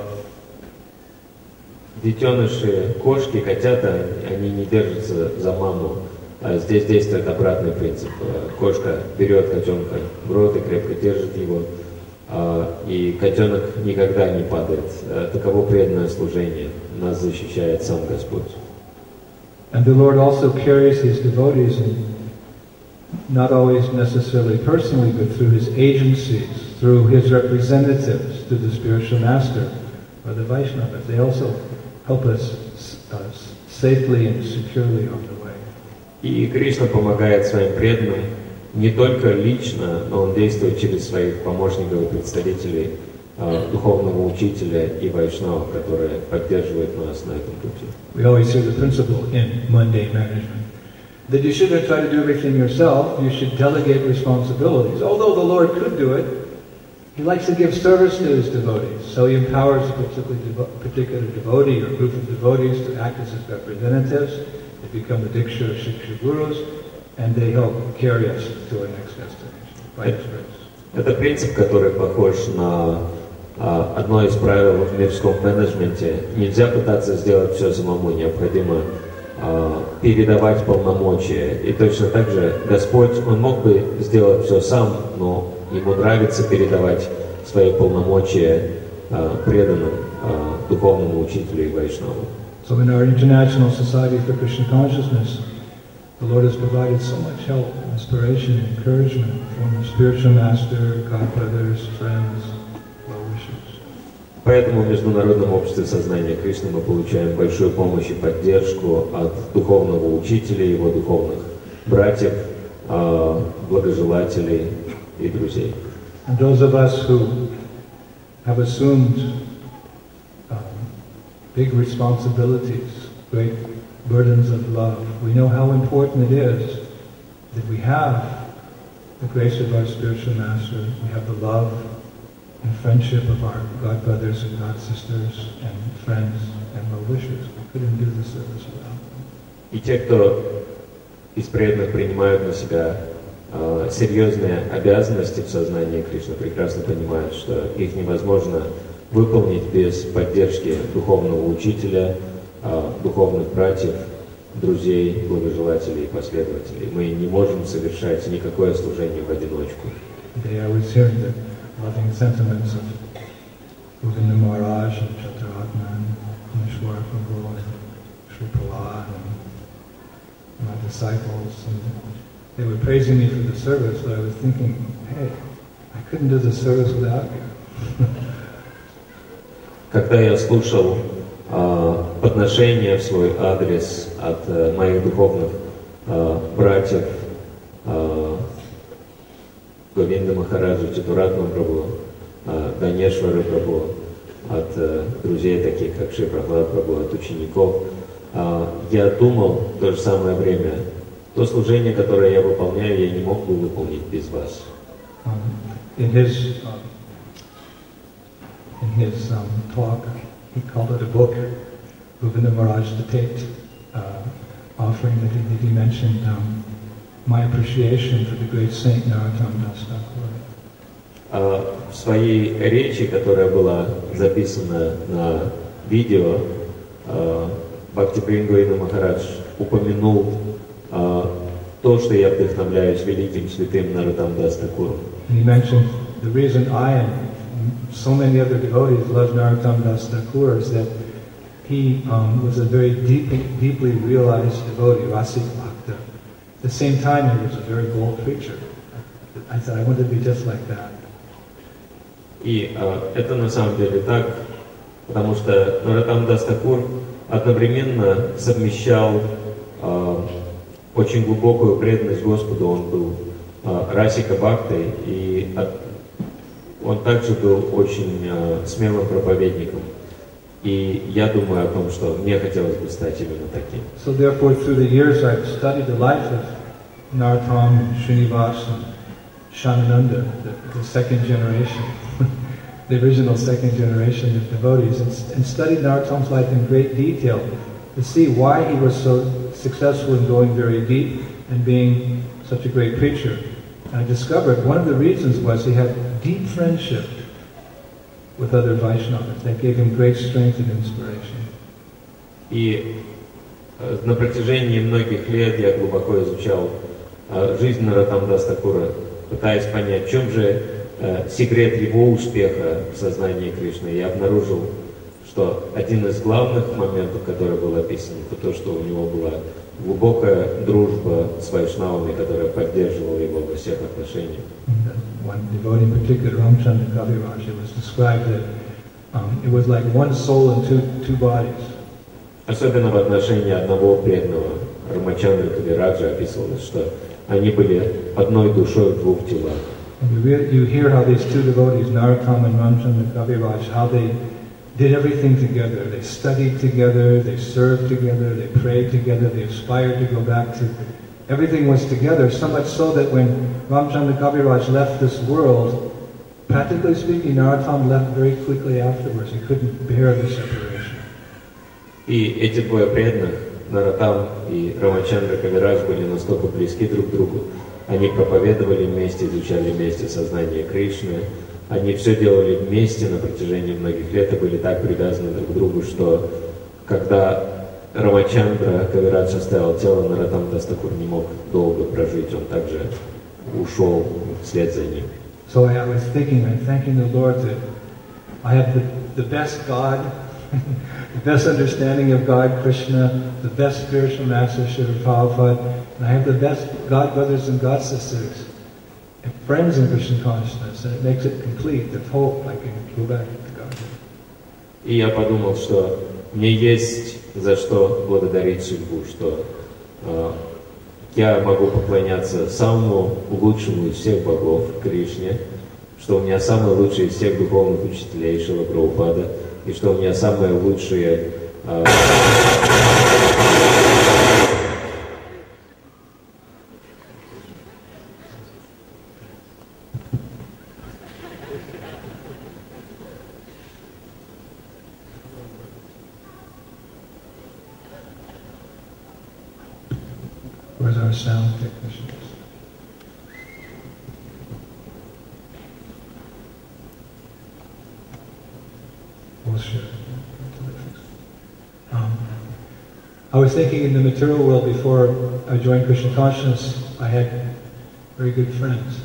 детеныши, кошки, котята, они не держатся за маму. А здесь действует обратный принцип. Кошка берет котенка в рот и крепко держит его, и котенок никогда не падает. Таково преданное служение. Нас защищает сам Господь. And the Lord also carries His devotees, in, not always necessarily personally, but through His agencies, through His representatives, to the spiritual master or the Vaishnavas. They also help us uh, safely and securely on the way. И Кришна помогает своим преданным не только лично, но Он действует через своих помощников и представителей, э, духовного учителя и вайшнава, которые поддерживают нас на этом пути. We always hear the principle in mundane management that you shouldn't try to do everything yourself, you should delegate responsibilities. Although the Lord could do it, He likes to give service to His devotees, so He empowers a particular, devo- particular devotee or group of devotees to act as His representatives. They become the Diksha or Shiksha Gurus, and they help carry us to our next destination by His grace. Это принцип, который похож на а, одно из правил в мирском менеджменте. Нельзя пытаться сделать все самому, необходимо а, передавать полномочия. И точно так же Господь, Он мог бы сделать все сам, но Ему нравится передавать свои полномочия а, преданным а, духовному учителю и вайшнаву. So in our International Society for Krishna Consciousness, the Lord has provided so much help, inspiration, and encouragement from the spiritual master, godbrothers, friends, well-wishers. Поэтому в Международном обществе сознания Кришны мы получаем большую помощь и поддержку от духовного учителя, его духовных братьев, благожелателей и друзей. And those of us who have assumed um, big responsibilities, great burdens of love, we know how important it is that we have the grace of our spiritual master, we have the love and friendship of our God brothers and God sisters and friends and well-wishers. We couldn't do the service without them. И те, кто из преданных принимают на себя э, серьезные обязанности в сознании Кришны, прекрасно понимают, что их невозможно выполнить без поддержки духовного учителя, э, духовных братьев, друзей, благожелателей и последователей. Мы не можем совершать никакое служение в одиночку. Today I was hearing the loving sentiments of Govinda Maharaj and Chaturanga and Ishwara Prabhu and Sri Prahlad and my disciples, and they were praising me for the service, but I was thinking, hey, I couldn't do the service without you. Когда я слушал э, подношения в свой адрес от э, моих духовных э, братьев, э, Говинда Махараджа, Чатуратма Прабху, э, Ганешвара Прабху, от э, друзей таких, как Шри Прахлад Прабху, от учеников, э, я думал в то же самое время, то служение, которое я выполняю, я не мог бы выполнить без вас. Um, in his um, in his um, talk, he called it a book, Govinda Maharaj the Tate uh, offering that he, that he mentioned um, my appreciation for the great saint Narottam Das Thakur. Uh, в своей речи, которая была записана на видео, uh, Бхактипрем Говинда Махарадж упомянул uh, то, что я вдохновляюсь великим святым Нароттам Дас Thakуром. He mentioned the reason I and so many other devotees love Narottam Das Thakur is that he um, was a very deep, deeply realized devotee, Rasik Bhakta. At the same time, he was a very bold preacher. I said, I want to be just like that. И uh, это на самом деле так. потому что Нароттам Дас Такур одновременно совмещал э, очень глубокую преданность Господу, он был э, Расика Бхактой, и от, он также был очень э, смелым проповедником. И я думаю о том, что мне хотелось бы стать именно таким. So therefore, through the years, I've studied the life of Narottam, Srinivas, and Shanananda, the, the second generation, the original second generation of devotees, and, and studied Narottam's life in great detail to see why he was so successful in going very deep and being such a great preacher. And I discovered one of the reasons was he had deep friendship with other Vaishnavas. That gave him great strength and inspiration. И э, на протяжении многих лет я глубоко изучал э, жизнь Нароттам Дас Такура, пытаясь понять, в чем же э, секрет его успеха в сознании Кришны. Я обнаружил, что один из главных моментов, который был описан, это то, что у него была глубокая дружба с вайшнавами, которая поддерживала его во всех отношениях. One devotee in particular, Ramchandra Kaviraj, it was described that um, it was like one soul in two, two bodies. Особенно в отношении одного преданного, Рамачандры Кавираджа, описывалось, что они были одной душой в двух телах. And you, re- you hear how these two devotees, Narottam and Ramchandra Kaviraj, how they did everything together. They studied together, they served together, they prayed together, they aspired to go back to... Everything was together, so much so that when Ramchandra Kaviraj left this world, practically speaking, Narottam left very quickly afterwards. He couldn't bear the separation. И эти двое преданных, Нароттам и Рамачандра Кавирадж, были настолько близки друг к другу. Они проповедовали вместе, изучали вместе сознание Кришны. Они все делали вместе на протяжении многих лет и были так привязаны друг к другу, что когда Рамачандра Кавирадж оставил тело, Нароттам Дас Такур не мог долго прожить, он также ушел вслед за ним. So I was thinking, I'm thanking the Lord that I have the, the best God, the best understanding of God, Krishna, the best spiritual master, Srila Prabhupada, and I have the best God brothers and God sisters, and friends in Krishna consciousness, and it makes it complete, the hope I can go back to God. И я подумал, что мне есть за что благодарить судьбу, что э, я могу поклоняться самому лучшему из всех богов, Кришне, что у меня самый лучший из всех духовных учителей Шрила Прабхупада, и что у меня самые лучшие э, Where's our sound technicians? We'll share. Um, I was thinking in the material world before I joined Krishna consciousness, I had very good friends.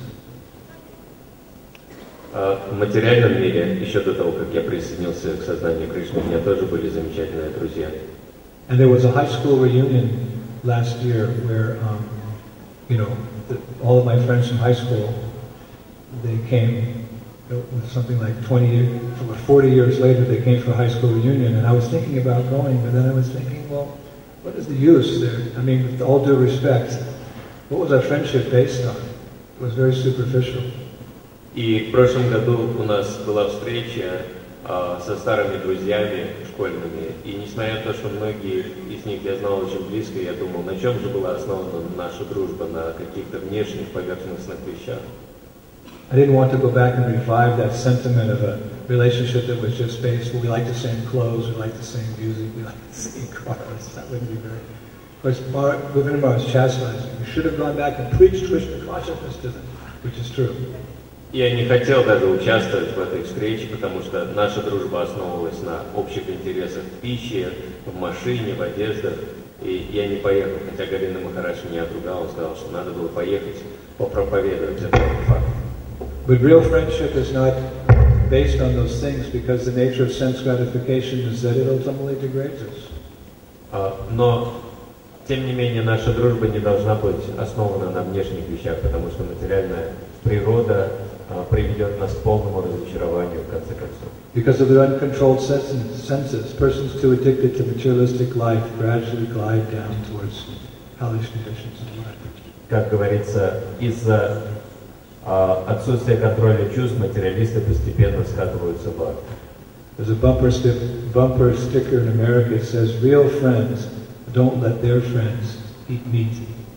В материальном мире, еще до того, как я присоединился к сознанию Кришны, у меня тоже были замечательные друзья. And there was a high school reunion last year where, um, you know, the, all of my friends from high school, they came, with something like twenty or forty years later, they came for a high school reunion, and I was thinking about going, but then I was thinking, well, what is the use there? I mean, with all due respect, what was our friendship based on? It was very superficial. И в прошлом году у нас была встреча э, со старыми друзьями школьными, и несмотря на то, что многие из них я знал очень близко, я думал, на чем же была основана наша дружба, на каких-то внешних поверхностных вещах. I didn't want to go back and revive that sentiment of a relationship that was just based, well, we like the same clothes, we like the same music, we like the same cars. That wouldn't be very... Of course, Govindamar was chastising. We should have gone back and preached Krishna consciousness to them, which is true. Я не хотел даже участвовать в этой встрече, потому что наша дружба основывалась на общих интересах в пище, в машине, в одеждах, и я не поехал, хотя Говинда Махарадж меня отругал, он сказал, что надо было поехать, попроповедовать этот факт. But real friendship is not based on those things because the nature of sense gratification is that it ultimately degrades us. Но, тем не менее, наша дружба не должна быть основана на внешних вещах, потому что материальная природа приведет нас к полному разочарованию в конце концов. Because of their uncontrolled senses, persons too addicted to materialistic life gradually glide down towards hellish conditions of life. Как говорится, из-за uh, отсутствия контроля чувств материалисты постепенно скатываются в ад. There's a bumper, sti bumper sticker in America that says, "Real friends don't let their friends eat meat."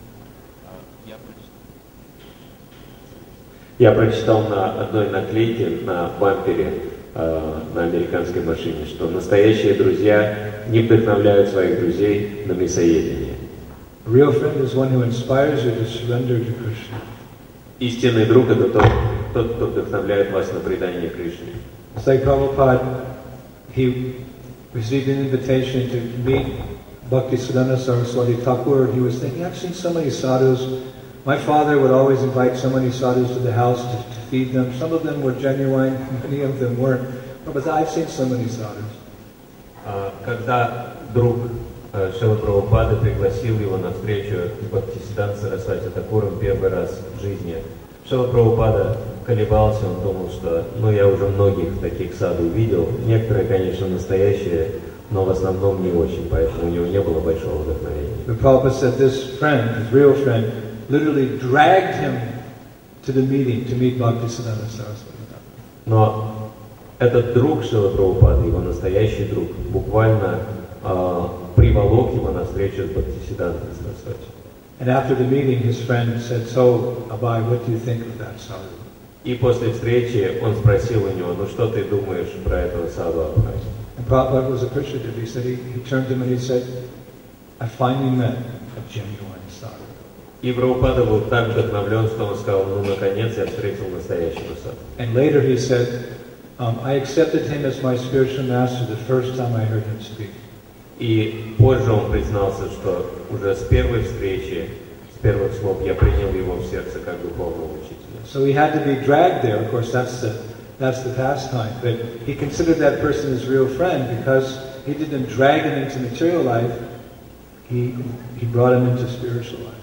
Я прочитал на одной наклейке на бампере э, на американской машине, что настоящие друзья не вдохновляют своих друзей на мясоедение. A real friend is one who inspires you to surrender to Krishna. Истинный друг — это тот, тот, кто вдохновляет вас на предание Кришне. It's like Prabhupada, he received an invitation to meet Bhaktisiddhanta Saraswati Thakur. He was thinking, I've seen so many sadhus. My father would always invite so many sadhus to the house to, to feed them. Some of them were genuine, many of them weren't. But I've seen so many sadhus. Когда друг Шрила Прабхупады пригласил его на встречу с Бхактисиддханта Сарасвати Такуром первый раз в жизни, Шрила Прабхупада колебался, он думал, что ну я уже многих таких саду видел, некоторые, конечно, настоящие, но в основном не очень, поэтому у него не было большого вдохновения. But Prabhupada said this friend, his real friend, literally dragged him to the meeting to meet Bhaktisiddhanta Saraswati Thakur. Но этот друг Шрилы Прабхупады, его настоящий друг, буквально э, приволок его на встречу с Бхактисиддхантой Сарасвати. And after the meeting, his friend said, "So, Abhay, what do you think of that sadhu?" И после встречи он спросил у него, ну что ты думаешь про этого саду Абхай? And Prabhupada was appreciative. He said, he, he turned to him and he said, "I finally met a genuine sadhu." И Прабхупада был так вдохновлен, что он сказал, ну наконец я встретил настоящего саду. And later he said, um, I accepted him as my spiritual master the first time I heard him speak. И позже он признался, что уже с первой встречи, с первых слов я принял его в сердце как духовного учителя. So he had to be dragged there. Of course, that's the that's the pastime. But he considered that person his real friend because he didn't drag him into material life. He he brought him into spiritual life.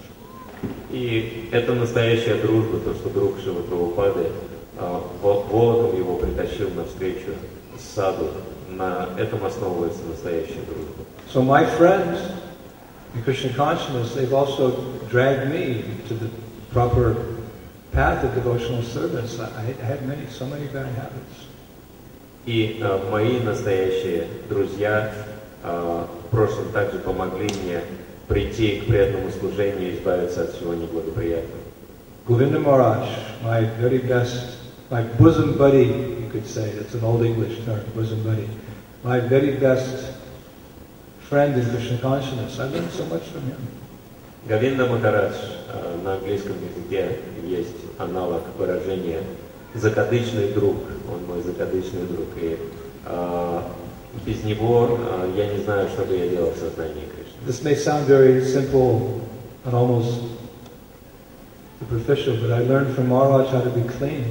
И это настоящая дружба, то, что друг Шрилы Прабхупады волоком его притащил на встречу с саду. На этом основывается настоящая дружба. So my friends in Krishna consciousness, they've also dragged me to the proper path of devotional service. I, I had many, so many bad habits. И э, мои настоящие друзья э, в прошлом также помогли мне прийти к преданному служению и избавиться от всего неблагоприятного. Govinda Maharaj, my very best, my bosom buddy, you could say, it's an old English term, bosom buddy. My very best friend in Krishna consciousness. I learned so much from him. Говинда Махарадж, э, на английском языке есть аналог выражения «закадычный друг», он мой закадычный друг, и э, без него э, я не знаю, что бы я делал в сознании Кришны. This may sound very simple and almost superficial, but I learned from Maharaj how to be clean.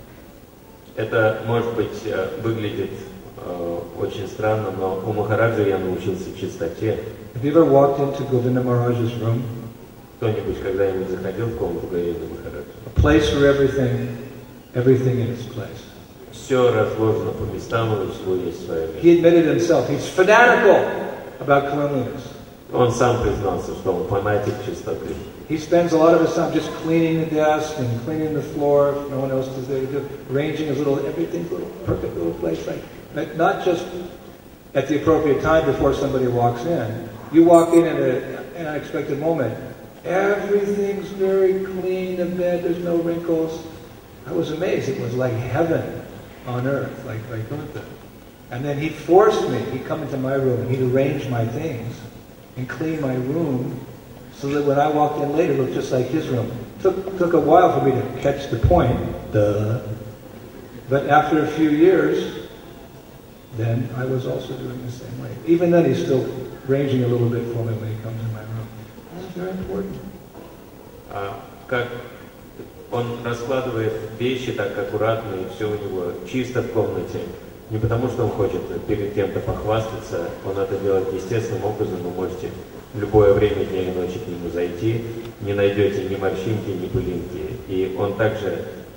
Это, может быть, э, выглядит э, очень странно, но у Махараджа я научился чистоте. Have you ever walked into Govinda Maharaj's room? Кто-нибудь когда-нибудь заходил в комнату Говинды Махараджа? A place for everything, everything in its place. Все разложено по местам, и у всего есть свое место. He admitted himself, he's fanatical about cleanliness. Он сам признался, что он фанатик чистоты. He spends a lot of his time just cleaning the desk and cleaning the floor if no one else is there to do, arranging his little, everything's a little perfect little place, like, but not just at the appropriate time before somebody walks in. You walk in at a, an unexpected moment, everything's very clean, the bed, there's no wrinkles. I was amazed, it was like heaven on earth, like like Gunther. And then he forced me, he'd come into my room and he'd arrange my things and clean my room so that when I walked in later, it looked just like his room. It took, took a while for me to catch the point, duh. But after a few years, then I was also doing the same way. Even then, he's still arranging a little bit for me when he comes in my room. That's very important. А, как он раскладывает вещи так аккуратно, и все у него чисто в комнате. Не потому, что он хочет перед кем-то похвастаться, он это делает естественным образом, вы можете в любое время дня и ночи к нему зайти, не найдете ни морщинки, ни пылинки. И он также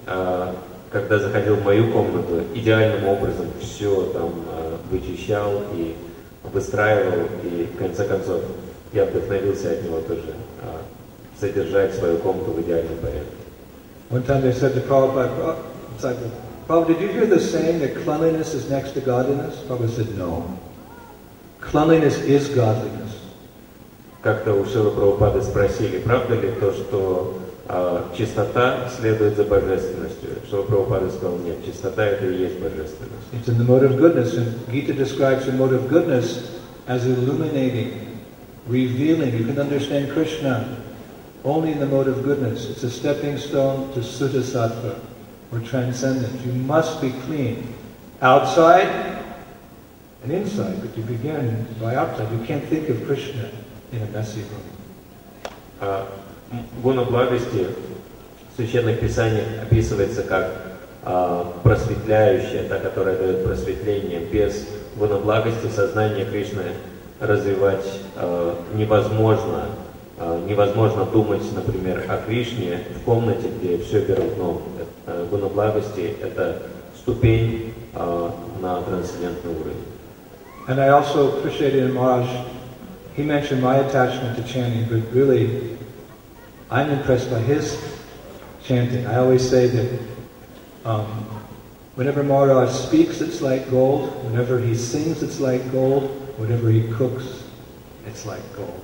когда заходил в мою комнату, идеальным образом все там вычищал и выстраивал, и в конце концов я вдохновился от него тоже содержать свою комнату в идеальном порядке. One time they said to Prabhupada, Prabhupada, did you hear the saying that cleanliness is next to godliness? Prabhupada said, no. Cleanliness is godliness. Как-то у Шрилы Прабхупады спросили, правда ли то, что э, чистота следует за божественностью? Шрила Прабхупада сказал, нет, чистота это и есть божественность. It's in the mode of goodness, and Gita describes the mode of goodness as illuminating, revealing. You can understand Krishna only in the mode of goodness. It's a stepping stone to Sutta Sattva, or transcendence. You must be clean, outside and inside, but you begin by outside. You can't think of Krishna in a messy room. Гуна благости в священных писаниях описывается как а, просветляющая, та, которая дает просветление. Без гуна благости сознание Кришны развивать а, невозможно. А, невозможно думать, например, о Кришне в комнате, где все вверх дном. Гуна благости — это ступень а, на трансцендентный уровень. And I also appreciated in Maharaj, he mentioned my attachment to chanting, but really, I'm impressed by his chanting. I always say that um, whenever Maharaj speaks, it's like gold. Whenever he sings, it's like gold. Whenever he cooks, it's like gold.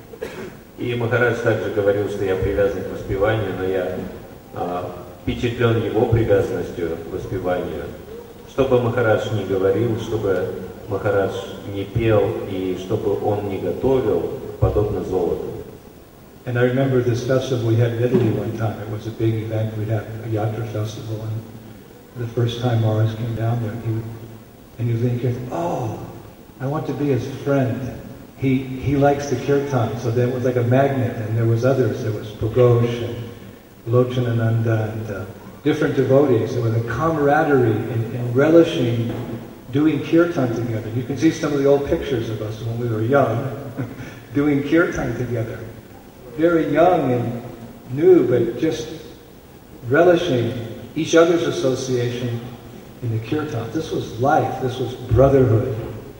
И Махарадж также говорил, что я привязан к воспеванию, но я а, впечатлен его привязанностью к воспеванию. Что бы Махарадж ни говорил, чтобы Махарадж не пел и чтобы он не готовил, подобно золоту. And I remember this festival we had in Italy one time. It was a big event. We'd have a Yatra festival, and the first time Maharaj came down there, he would, and he was thinking, oh, I want to be his friend. He he likes the kirtan, so there was like a magnet, and there was others. There was Pragosh and Lochanananda and uh, different devotees. There was a camaraderie in, in relishing doing kirtan together. You can see some of the old pictures of us when we were young, doing kirtan together. Very young and new, but just relishing each other's association in the kirtan. This was life. This was brotherhood.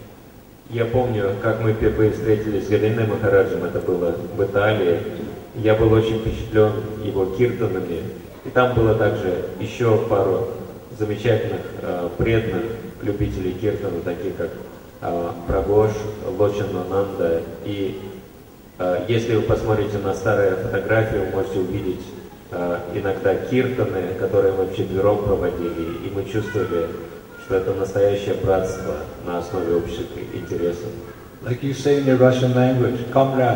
Я помню, как мы впервые встретились с Галиной Махараджем, это было в Италии. Я был очень впечатлен его киртанами. И там было также еще пару замечательных, э, преданных любителей киртана, таких как э, Прагош, Лочанананда. И э, если вы посмотрите на старые фотографии, вы можете увидеть э, иногда киртаны, которые мы вчетвером проводили. И мы чувствовали, что это настоящее братство на основе общих интересов. Like you say in your Russian language, comrade.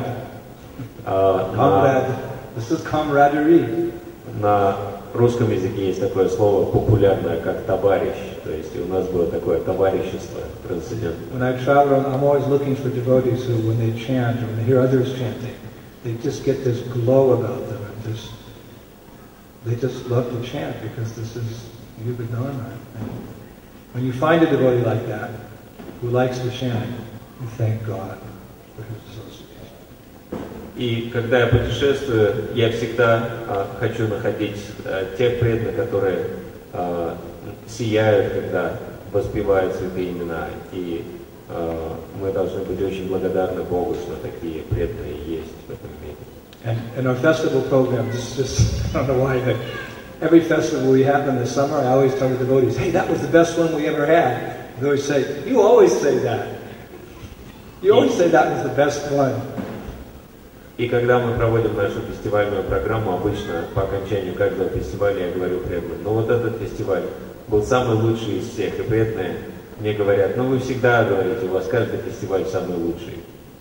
Uh, comrade. На, This is camaraderie. На русском языке есть такое слово популярное, как товарищ. То есть у нас было такое товарищество трансцендентное. When I travel, I'm always looking for devotees who, when they chant or when they hear others chanting, they just get this glow about them and this. They just love to chant because this is Yugadharma. When you find a devotee like that, who likes to chant, you thank God for his association. И когда я путешествую, я всегда а, хочу находить а, тех преданных, которые а, сияют, когда воспевают святые имена. И а, мы должны быть очень благодарны Богу, что такие преданные есть в этом мире. And in our festival program, just, just I don't know why, but every festival we have in the summer, I always tell the devotees, hey, that was the best one we ever had. They always say, you always say that. You always say that was the best one. И когда мы проводим нашу фестивальную программу, обычно по окончанию каждого фестиваля я говорю преданным, ну вот этот фестиваль был самый лучший из всех. И преданные мне говорят, ну вы всегда говорите, у вас каждый фестиваль самый лучший.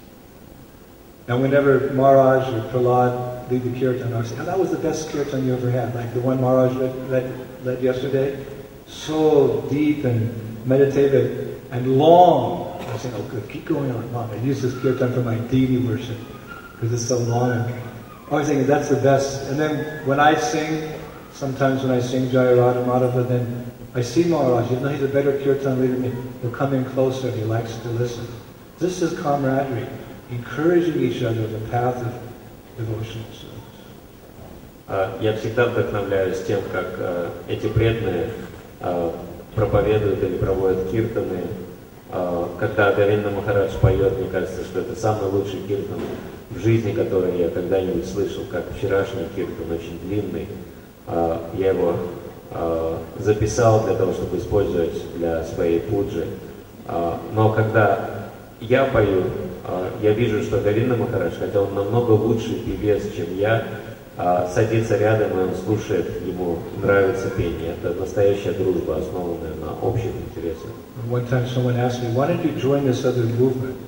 And whenever Maharaj or Prahlad lead the kirtan, I say, oh, that was the best kirtan you ever had. Like the one Maharaj led, led, led yesterday. So deep and meditative and long. I say, oh good, keep going on, Mom. I use this kirtan for my deity worship because it's so long. And I always think that's the best. And then when I sing, sometimes when I sing Jaya Radha Madhava, then I see Maharaj, even though he's a better kirtan leader than me, he'll come in closer, he likes to listen. This is camaraderie. Encouraging each other on the path of devotional service. Я всегда вдохновляюсь тем, как эти преданные проповедуют или проводят киртаны. Когда Говинда Махарадж поет, мне кажется, что это самый лучший киртан в жизни, который я когда-нибудь слышал, как вчерашний киртан, очень длинный. Я его записал для того, чтобы использовать для своей пуджи. Но когда я пою, я вижу, что Говинда Махарадж, хотя он намного лучший певец, чем я, садится рядом, и он слушает, ему нравится пение. Это настоящая дружба, основанная на общих интересах. One time someone asked me, why don't you join this other movement?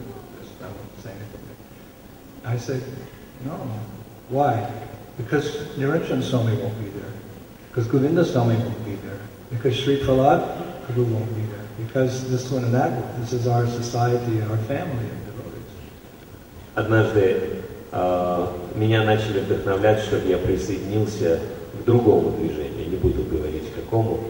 I said, no. Why? Because Niranjan Swami won't be there. Because Govinda Swami won't be there. Because Sri Prahlad Prabhu won't be there. Because this one and that one. This is our society, our family of devotees. Однажды Uh, меня начали вдохновлять, чтобы я присоединился к другому движению, не буду говорить какому.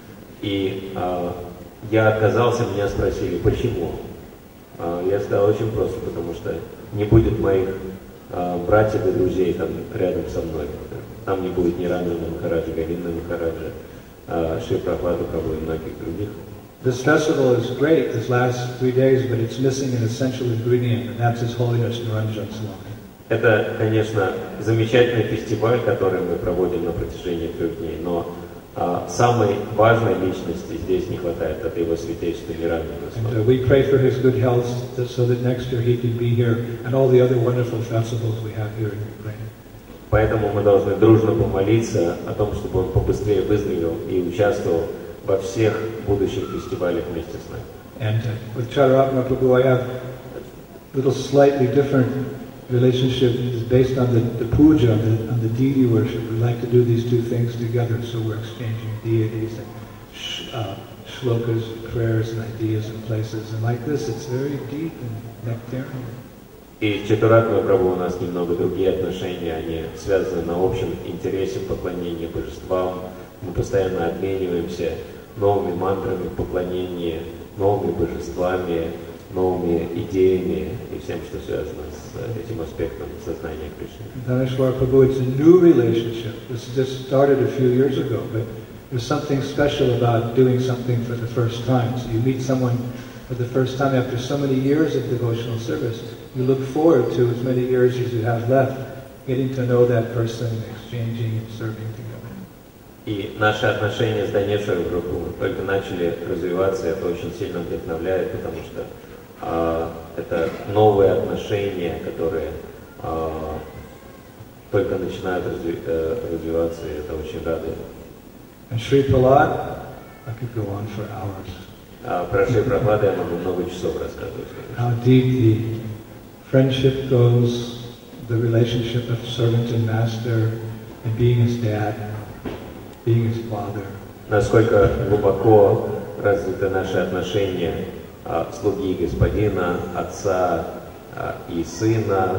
И uh, я отказался, меня спросили, почему. Uh, я сказал очень просто, потому что не будет моих uh, братьев и друзей там рядом со мной. Там не будет ни Ранджана Махараджа, Говинда Махараджа, uh, Шри Прабхупады Прабху и многих других. This festival is great, this last three days, but it's missing an essential ingredient, and that's His Holiness Niranjan Swami. Это, конечно, замечательный фестиваль, который мы проводим на протяжении трех дней, но а, самой важной личности здесь не хватает, это его святейшество Ниранджана Свами. And uh, we pray for his good health so that next year he can be here and all the other wonderful festivals we have here in Ukraine. Поэтому мы должны дружно помолиться о том, чтобы он побыстрее выздоровел и участвовал во всех будущих фестивалях вместе с нами. And uh, with Chaturanga Prabhu, I have a little slightly different relationship. Is based on the, the puja, on the, on the deity worship. We like to do these two things together, so we're exchanging deities and sh uh, shlokas, prayers and ideas and places. And like this, it's very deep and nectarian. И с Чатуратмой Прабху у нас немного другие отношения, они связаны на общем интересе поклонения божествам. Мы постоянно обмениваемся новыми мантрами поклонения, новыми божествами, новыми идеями и всем, что связано с этим аспектом сознания Кришны. Dhaneshwar Prabhu, it's a new relationship. This just started a few years ago, but there's something special about doing something for the first time. So you meet someone for the first time after so many years of devotional service. You look forward to as many years as you have left, getting to know that person, exchanging and serving together. И наши отношения с Дhaneshwar Prabhu только начали развиваться, это очень сильно вдохновляет, потому что Uh, это новые отношения, которые uh, только начинают разви uh, развиваться, и это очень радует. And Sri Prahlad, I could go on for hours. Uh, про Шри Прабхупаду я могу много часов рассказывать. How deep the friendship goes, the relationship of servant and master, and being his dad, being his father. Насколько глубоко развиты наши отношения слуги господина, отца и сына,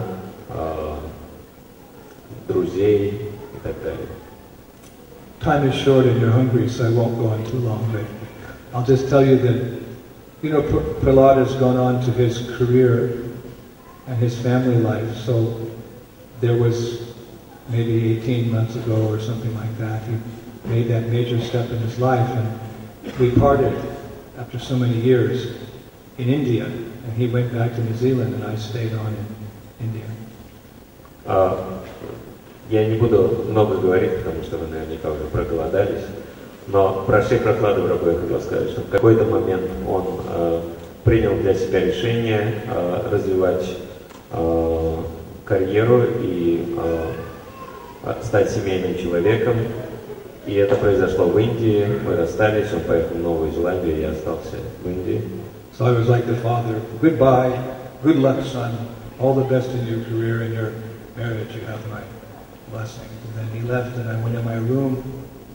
друзей и так далее. Time is short and you're hungry, so I won't go on too long, but I'll just tell you that, you know, Prahlad has gone on to his career and his family life, so there was maybe eighteen months ago or something like that, he made that major step in his life, and we parted after so many years in India, and he went back to New Zealand, and I stayed on in India. Uh, я не буду много говорить, потому что вы наверняка уже проголодались, но про Шри Прабхупаду Прабху я хотел сказать, что в какой-то момент он uh, принял для себя решение uh, развивать uh, карьеру и uh, стать семейным человеком, и это произошло в Индии, мы расстались, он поехал в Новую Зеландию, я остался в Индии. So I was like the father, goodbye, good luck, son, all the best in your career and your marriage, you have my blessing. And then he left and I went in my room.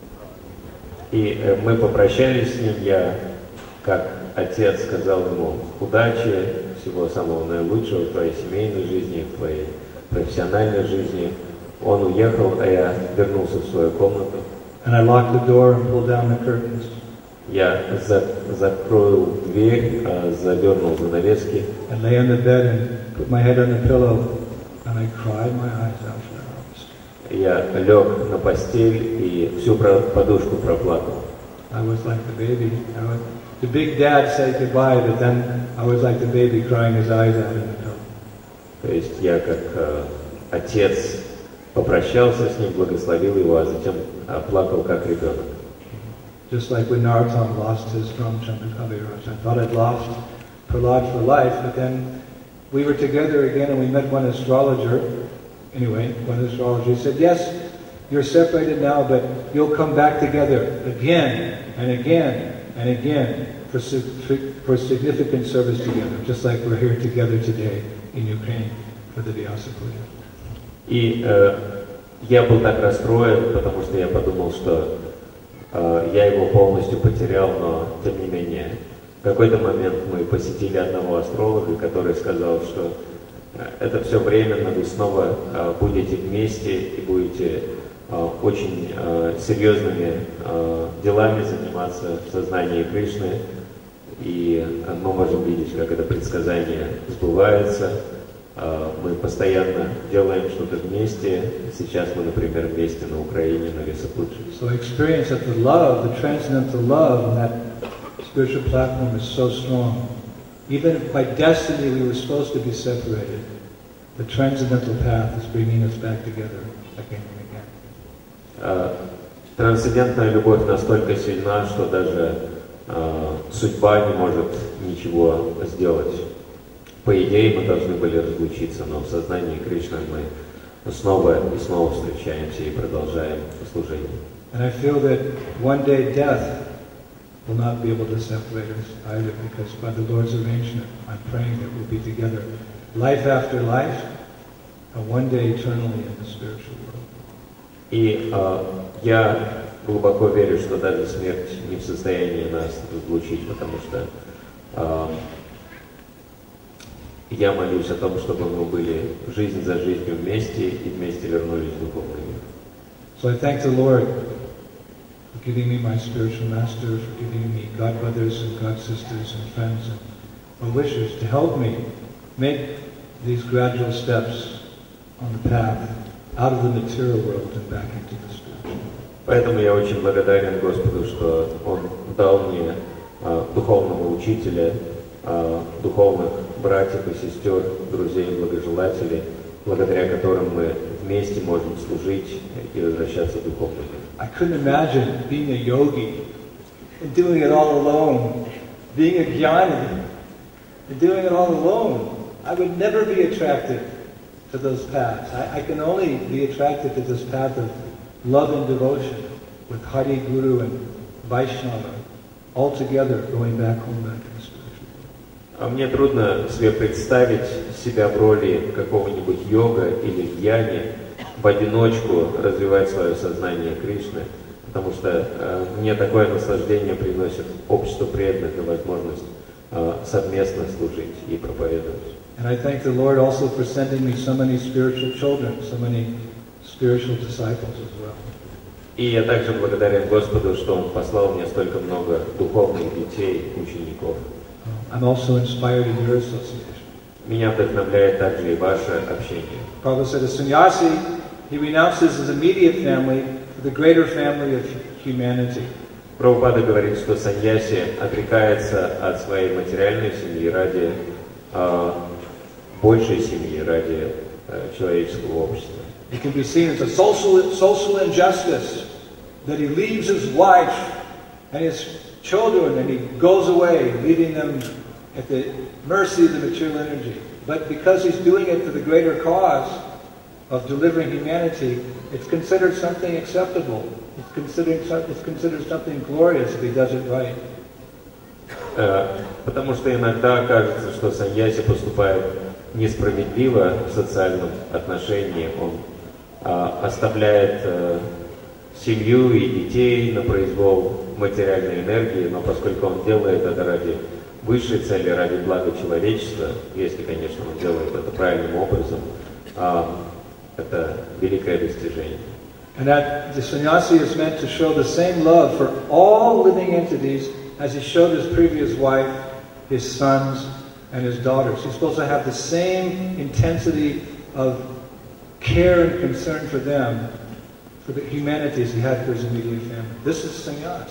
И э, мы попрощались с ним, я, как отец, сказал ему удачи, всего самого наилучшего в твоей семейной жизни, в твоей профессиональной жизни. Он уехал, а я вернулся в свою комнату. And I locked the door and pulled down the curtains. Я за закрыл дверь, задернул занавески. And lay on the bed and put my head on the pillow, and I cried my eyes out for hours. я лег на постель и всю подушку проплакал. I was like the baby. I was, the big dad said goodbye, but then I was like the baby crying his eyes out in the pillow. То есть я как э, отец попрощался с ним, благословил его, а затем э, плакал как ребенок. Just like when Narottam lost his drum trumpet Kaviraj. I thought I'd lost Prahlad for life, but then we were together again and we met one astrologer. Anyway, one astrologer said, yes, you're separated now, but you'll come back together again and again and again for, for significant service together, just like we're here together today in Ukraine for the Vyasa Puja. И э, я был так расстроен, потому что я подумал, что э, я его полностью потерял, но тем не менее, в какой-то момент мы посетили одного астролога, который сказал, что э, это все временно, вы снова э, будете вместе и будете э, очень э, серьезными э, делами заниматься в сознании Кришны, и э, мы можем видеть, как это предсказание сбывается. Мы постоянно делаем что-то вместе. Сейчас мы, например, вместе на Украине, на Весапудже. So experience of the love, the transcendental love on that spiritual platform is so strong. Even if by destiny we were supposed to be separated, the transcendental path is bringing us back together again and again. Трансцендентная любовь настолько сильна, что даже судьба не может ничего сделать. По идее, мы должны были разлучиться, но в сознании Кришны мы снова и снова встречаемся и продолжаем служение. And I feel that one day death will not be able to separate us either, because by the Lord's arrangement, I'm praying that we'll be together, life after life, and one day eternally in the spiritual world. И uh, я глубоко верю, что даже смерть не в состоянии нас разлучить, потому что uh, я молюсь о том, чтобы мы были жизнь за жизнью вместе и вместе вернулись в духовный мир. So I thank the Lord for giving me my spiritual master, for giving me God brothers and God sisters and friends and well-wishers to help me make these gradual steps on the path out of the material world and back into the spiritual. Поэтому я очень благодарен Господу, что Он дал мне uh, духовного учителя, uh, духовных братьев и сестер, друзей и благожелателей, благодаря которым мы вместе можем служить и возвращаться в духовный мир. I couldn't imagine being a yogi and doing it all alone, being a jnani and doing it all alone. I would never be attracted to those paths. I, I can only be attracted to this path of love and devotion with Hari, Guru and Vaishnava, all together going back home back to the spiritual. А мне трудно себе представить себя в роли какого-нибудь йога или гьяни, в одиночку развивать свое сознание Кришны, потому что э, мне такое наслаждение приносит общество преданных и возможность э, совместно служить и проповедовать. And I thank the Lord also for sending me so many spiritual children, so many spiritual disciples as well. И я также благодарен Господу, что Он послал мне столько много духовных детей, учеников. I'm also inspired in your association. Меня вдохновляет также и ваше общение. Prabhupada said a sannyasi, he renounces his immediate family for the greater family of humanity. Прабхупада говорит, что саньяси отрекается от своей материальной семьи ради э, большей семьи, ради э, человеческого общества. It can be seen as a social, social injustice that he leaves his wife and his children and he goes away, leaving them at the mercy of the material energy. But because he's doing it for the greater cause of delivering humanity, it's considered something acceptable. It's considered, it's considered something glorious if he does it right. Потому что иногда кажется, что саньяси поступает несправедливо в социальном отношении. Он оставляет семью и детей на произвол материальной энергии, но поскольку он делает это ради высшей цели, ради блага человечества, если, конечно, он делает это правильным образом, это великое достижение. And that the sannyasi is meant to show the same love for all living entities as he showed his previous wife, his sons, and his daughters. He's supposed to have the same intensity of care and concern for them, for the humanity as he had for his immediate family. This is sannyas.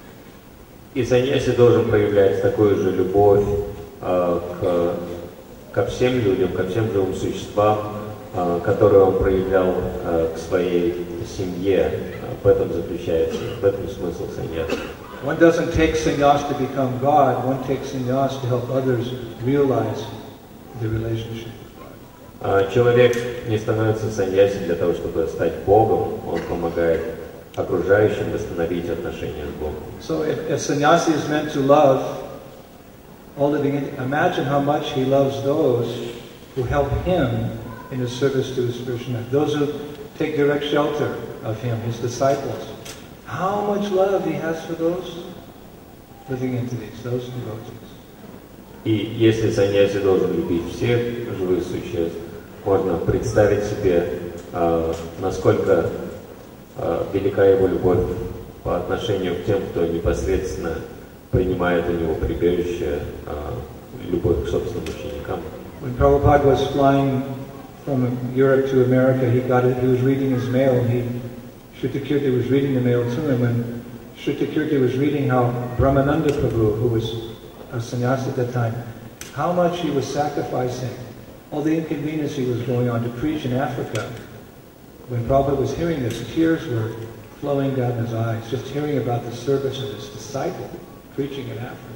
И саньяси должен проявлять такую же любовь э, к, ко всем людям, ко всем живым существам, э, которую он проявлял э, к своей семье. В этом заключается, в этом смысл саньяси. One doesn't take sannyas to become God, one takes sannyas to help others realize the relationship with God. Человек не становится саньяси для того, чтобы стать Богом, он помогает окружающим восстановить отношения с Богом. So if a sannyasi is meant to love all living entities, imagine how much he loves those who help him in his service to his spiritual life, those who take direct shelter of him, his disciples. How much love he has for those living entities, those devotees. И если саньяси должен любить всех живых существ, можно представить себе, э, насколько э, велика его любовь по отношению к тем, кто непосредственно принимает у него прибежище, э, любовь к собственным ученикам. When Prabhupada was flying from Europe to America, he got it, he was reading his mail, and he Shrutakirti was reading the mail to him, and Shrutakirti was reading how Brahmananda Prabhu, who was a sannyasi at that time, how much he was sacrificing, all the inconvenience he was going on to preach in Africa. When Prabhupada was hearing this, tears were flowing down his eyes, just hearing about the service of his disciple preaching in Africa.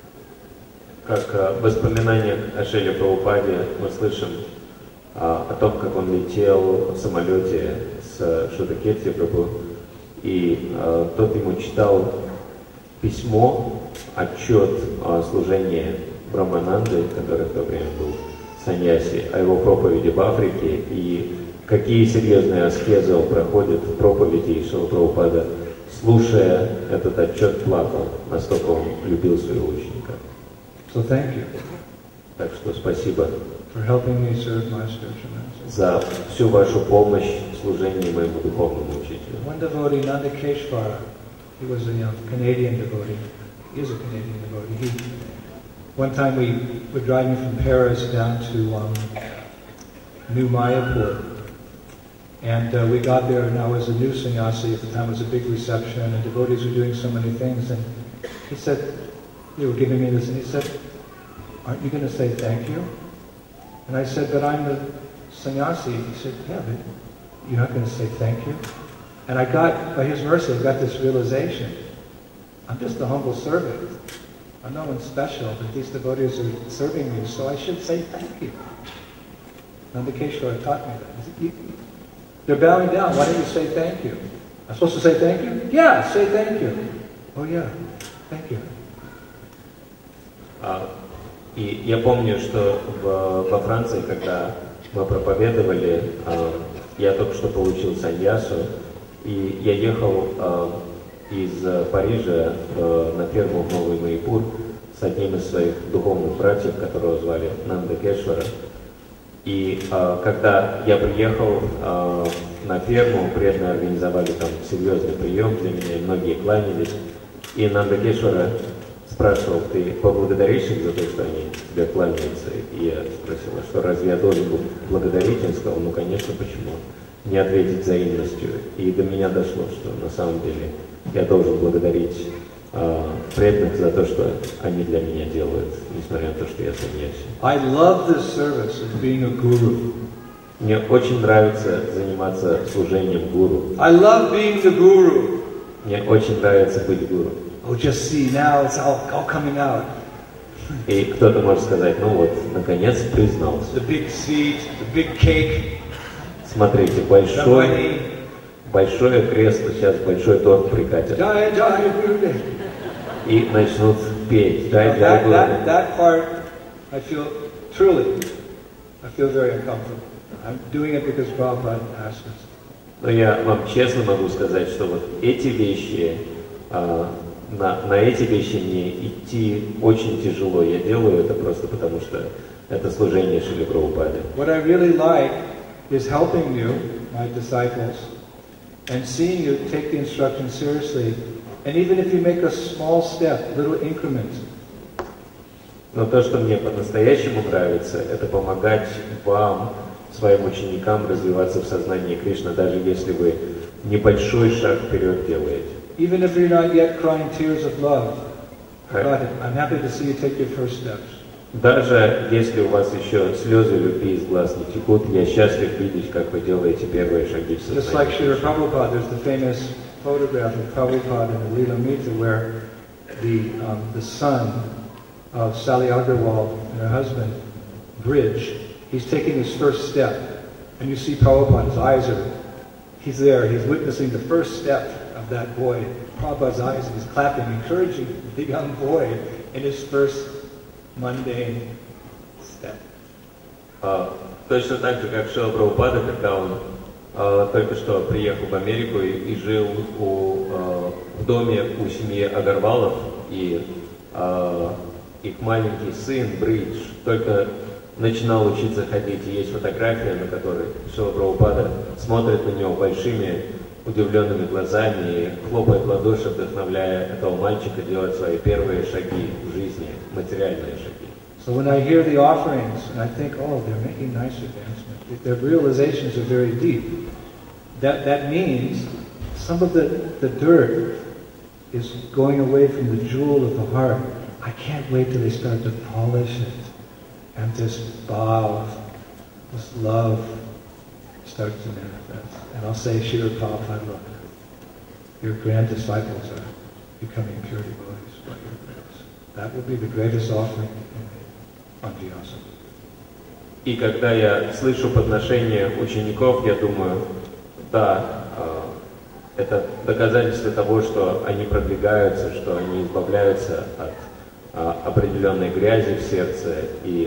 Как в воспоминаниях о Шриле Прабхупаде мы слышим а, о том, как он летел в самолете с Шрутакирти Прабху, и а, тот ему читал письмо, отчет о служении Брахмананды, который в то время был саньяси, о его проповеди в Африке, и какие серьезные аскезы он проходит в проповеди Шрила Прабхупада. Слушая этот отчет, плакал, настолько он любил своего ученика. So thank you. Так что спасибо for helping me serve my spiritual master. За всю вашу помощь в служении моему духовному учителю. One devotee, Nanda Keshwara, he was a young Canadian devotee. He is a Canadian devotee. He, one time we were driving from Paris down to um, New Mayapur, and uh, we got there, and I was a new sannyasi at the time. It was a big reception, and devotees were doing so many things. And he said, they were giving me this, and he said, "Aren't you going to say thank you?" And I said, "But I'm the sannyasi." He said, "Yeah, but you're not going to say thank you?" And I got, by his mercy, I got this realization. I'm just a humble servant. I'm no one special, but these devotees are serving me, so I should say thank you. Nandakeshwara taught me that. He said, you, they're bowing down, why don't you say thank you? I'm supposed to say thank you? Yeah, say thank you. Oh yeah, thank you. Uh, и я помню, что в, во Франции, когда мы проповедовали, uh, я только что получил саньясу, и я ехал uh, из Парижа uh, на ферму в Новый Майяпур с одним из своих духовных братьев, которого звали Нандакешвара. И uh, когда я приехал uh, на ферму, преданные организовали там серьезный прием для меня, и многие кланялись. И Нандакешвара спрашивал: "Ты поблагодаришь их за то, что они тебе кланяются?" И я спросил: "А что, разве я должен был благодарить?" Он сказал: "Ну, конечно, почему? Не ответить взаимностью." И до меня дошло, что на самом деле я должен благодарить э, преданных за то, что они для меня делают, несмотря на то, что я саньяси. I love this service of being a guru. Мне очень нравится заниматься служением гуру. I love being the guru. Мне очень нравится быть гуру. Oh, just see, now it's all, all coming out. И кто-то может сказать: "Ну вот, наконец признался." The big seat, the big cake. Смотрите, большой, большое кресло, сейчас большой торт прикатят. Jai, Jai, Gurudev. И начнут петь. Jai, Jai, That, Gurudev. that, that part, I feel, truly, I feel very uncomfortable. I'm doing it because Prabhupada asked us. Но я вам честно могу сказать, что вот эти вещи, а, на, на эти вещи мне идти очень тяжело. Я делаю это просто потому, что это служение Шриле Прабхупаде. What I really like is helping you, my disciples, and seeing you take the instruction seriously. And even if you make a small step, little increments. Но то, что мне по-настоящему нравится, это помогать вам своим ученикам развиваться в сознании Кришны, даже если вы небольшой шаг вперед делаете. Even if you're not yet crying tears of love, God, I'm happy to see you take your first steps. Даже если у вас еще слезы любви из глаз не текут, я счастлив видеть, как вы делаете первые шаги в сознании. Just like Srila Prabhupada, there's the famous photograph of Prabhupada in the Leela Mita where the, um, the son of Sally Agarwal and her husband, Bridge, he's taking his first step. And you see Prabhupada, his eyes are, he's there, he's witnessing the first step of that boy. Prabhupada's eyes, and he's clapping, encouraging the young boy in his first mundane step. Uh, точно так же, как Шрила Прабхупада, когда он uh, только что приехал в Америку и, и жил у, uh, в доме у семьи Агарвалов, и uh, их маленький сын Бридж только начинал учиться ходить, и есть фотография, на которой Шрила Прабхупада смотрит на него большими удивленными глазами и хлопает в ладоши, вдохновляя этого мальчика делать свои первые шаги в жизни, материальные шаги. So when I hear the offerings, and I think, oh, they're making nice advancements, their realizations are very deep. That, that means some of the, the dirt is going away from the jewel of the heart. I can't wait till they start to polish it, and this bhav, this love starts to manifest. And I'll say, Srila Prabhupada, look, your grand disciples are becoming pure devotees by your grace. That will be the greatest offering on Vyasa. И когда я слышу подношения учеников, я думаю, да, это доказательство того, что они продвигаются, что они избавляются от определенной грязи в сердце, и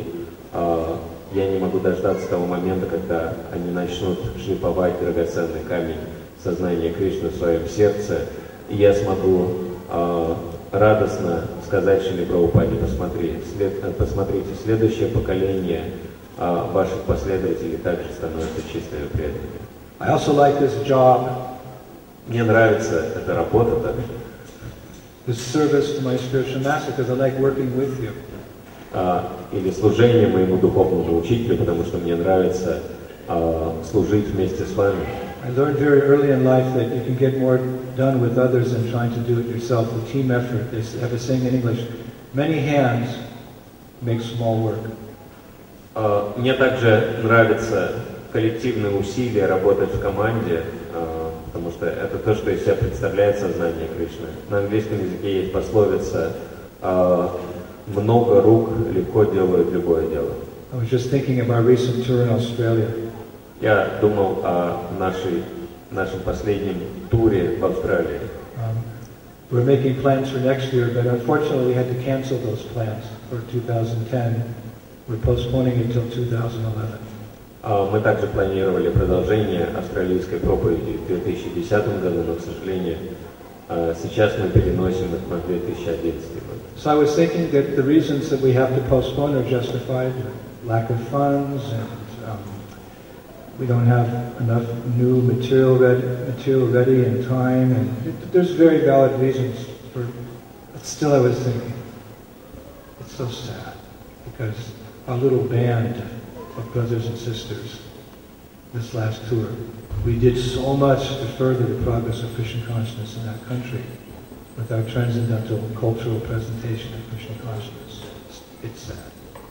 я не могу дождаться того момента, когда они начнут шлифовать драгоценный камень сознания Кришны в своем сердце, и я смогу э, радостно сказать Шриле Прабхупаде: посмотри, след, посмотрите, следующее поколение э, ваших последователей также становится чистыми преданными. I also like this job. Мне нравится эта работа также. This service to my spiritual master, because I like working with you. Uh, или служение моему духовному учителю, потому что мне нравится uh, служить вместе с вами. I learned very early in life that you can get more done with others than trying to do it yourself. The team effort. They have a saying in English: "Many hands make small work." Uh, мне также нравится коллективные усилия, работать в команде, uh, потому что это то, что из себя представляет сознание Кришны. На английском языке есть пословица: uh, много рук легко делают любое дело. I was just thinking of our recent tour in Australia. Я думал о нашей, нашем последнем туре в Австралии. Um, we're making plans for next year, but unfortunately we had to cancel those plans for two thousand ten. We're postponing it till two thousand eleven. Uh, мы также планировали продолжение австралийской проповеди в две тысячи десятом году, но, к сожалению, uh, сейчас мы переносим их на две тысячи одиннадцатый год. So I was thinking that the reasons that we have to postpone are justified: lack of funds, and um, we don't have enough new material ready, material ready in time, and it, there's very valid reasons for. But still, I was thinking, it's so sad because our little band of brothers and sisters, this last tour, we did so much to further the progress of Krishna consciousness in that country with our transcendental cultural presentation of Krishna consciousness. It's, it's sad.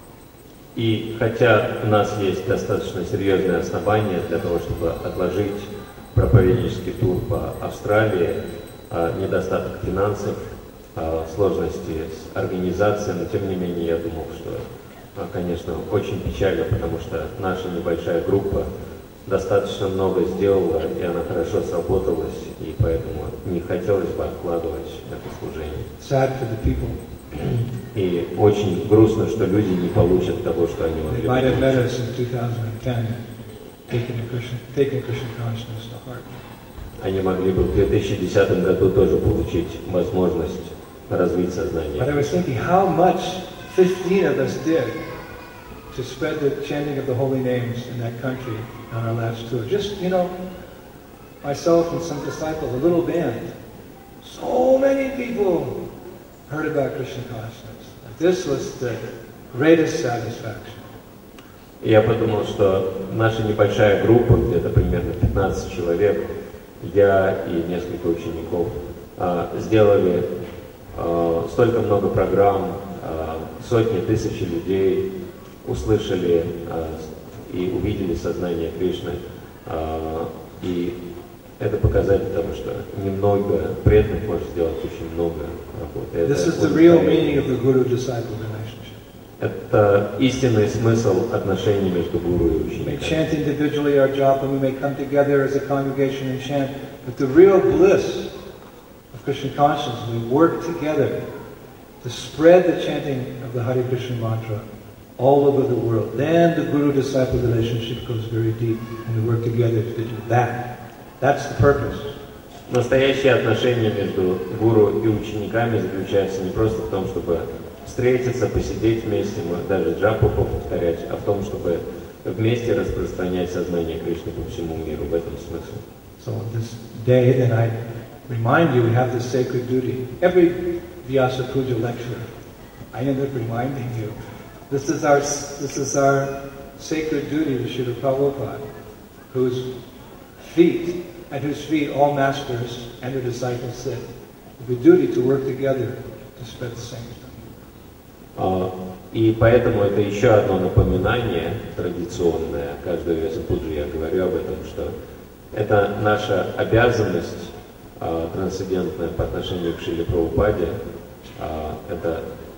И хотя у нас есть достаточно серьезные основания для того, чтобы отложить проповеднический тур по Австралии, недостаток финансов, сложности с организацией, но тем не менее я думал, что, конечно, очень печально, потому что наша небольшая группа достаточно много сделала, и она хорошо сработалась, и поэтому не хотелось бы откладывать это служение. Sad for the people. И очень грустно, что люди не получат того, что они могли They might have met получить. us in two thousand ten, taking Krishna, taking Krishna consciousness to heart. Они могли бы в две тысячи десятом году тоже получить возможность развить сознание. But I was thinking how much fifteen of us did to spread the chanting of the holy names in that country on our last tour. Just, you know, myself and some disciples, a little band. So many people heard about Krishna consciousness. This was the greatest satisfaction. Я подумал, что наша небольшая группа, где-то примерно пятнадцать человек, я и несколько учеников, сделали столько много программ, сотни тысяч людей услышали и увидели сознание Кришны. И это показатель того, что немного преданных может сделать очень много работы. This is the real meaning of the guru-disciple relationship. Это истинный смысл отношений между гуру и We may учеником. chant individually our japa, we may come together as a congregation and chant, but the real bliss of Krishna consciousness, we work together to spread the chanting of the Hare Krishna mantra all over the world. Then the guru-disciple relationship goes very deep, and we work together to do that. That's the purpose. Настоящее отношение между гуру и учениками заключается не просто в том, чтобы встретиться, посидеть вместе, даже джапу повторять, а в том, чтобы вместе распространять сознание Кришны по всему миру. В этом смысл. So on this day, then I remind you, we have this sacred duty. Every Vyasa Puja lecture, I end up reminding you, this is our this is our sacred duty to Srila Prabhupada, whose feet, at whose feet all masters and their disciples sit. The duty to work together to spread the same thing. И поэтому это еще одно напоминание традиционное, каждую Vyasa Puja я говорю об этом, что это наша обязанность трансцендентная по отношению к Шриле Прабхупаде, это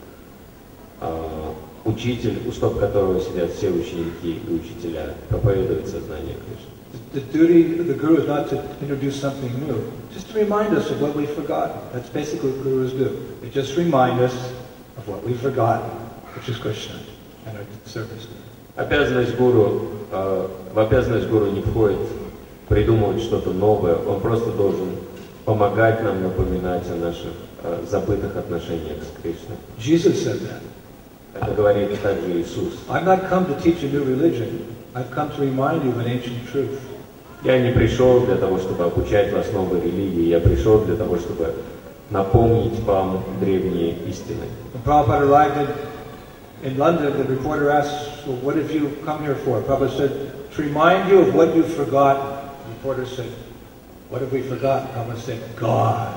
учитель, у стоп которого сидят все ученики и учителя, проповедует сознание Кришны. The duty of the Guru is not to introduce something new, just to remind us of what we've forgotten. That's basically what Gurus do. They just remind us of what we've forgotten, which is Krishna and our service. Обязанность гуру, в обязанность гуру не входит придумывать что-то новое, он просто должен помогать нам напоминать о наших забытых отношениях с Кришной. Jesus said that. Это говорит также Иисус. I've not come to teach a new religion. I've come to remind you of an ancient truth. Я не пришел для того, чтобы обучать вас новой религии, я пришел для того, чтобы напомнить вам древние истины. When Prabhupada arrived in, in London, the reporter asked, well, what have you come here for? Prabhupada said, to remind you of what you've forgotten. The reporter said, what have we forgotten? Prabhupada said, God.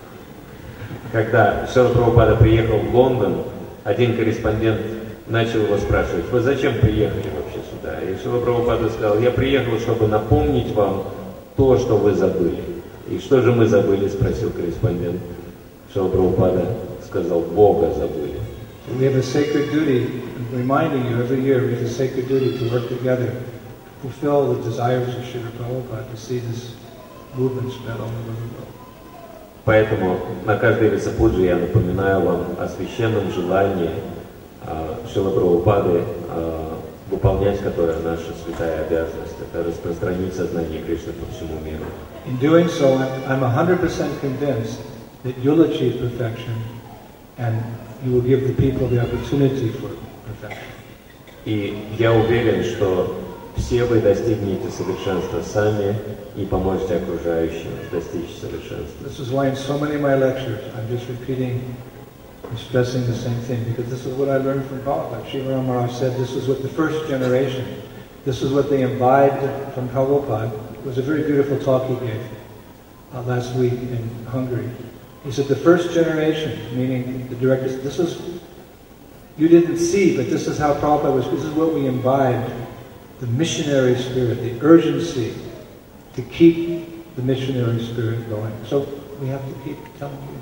Когда Шрила Прабхупада приехал в Лондон, один корреспондент начал его спрашивать, вы зачем приехали вообще сюда? И Шрила Прабхупада сказал, я приехал, чтобы напомнить вам то, что вы забыли. И что же мы забыли, спросил корреспондент. Шрила Прабхупада сказал, Бога забыли. We have a sacred duty, reminding you every year, we have a sacred duty to work together, to fulfill the desires of Srila Prabhupada, to see this movement spread all over the world. Поэтому на каждой Vyasa Puja я напоминаю вам о священном желании Шрилы Прабхупады, выполнять которое наша святая обязанность, это распространить сознание Кришны по всему миру. In doing so, I'm one hundred percent convinced that you'll achieve perfection and you will give the people the opportunity for perfection. И я уверен, что все вы достигнете совершенства сами и поможете окружающим достичь совершенства. This is why in so many of my lectures I'm just repeating and stressing the same thing, because this is what I learned from Prabhupada. Srila Maharaj said this is what the first generation, this is what they imbibed from Prabhupada. It was a very beautiful talk he gave uh, last week in Hungary. He said the first generation, meaning the directors, this is, you didn't see, but this is how Prabhupada was, this is what we imbibed, the missionary spirit, the urgency to keep the missionary spirit going. So we have to keep telling you.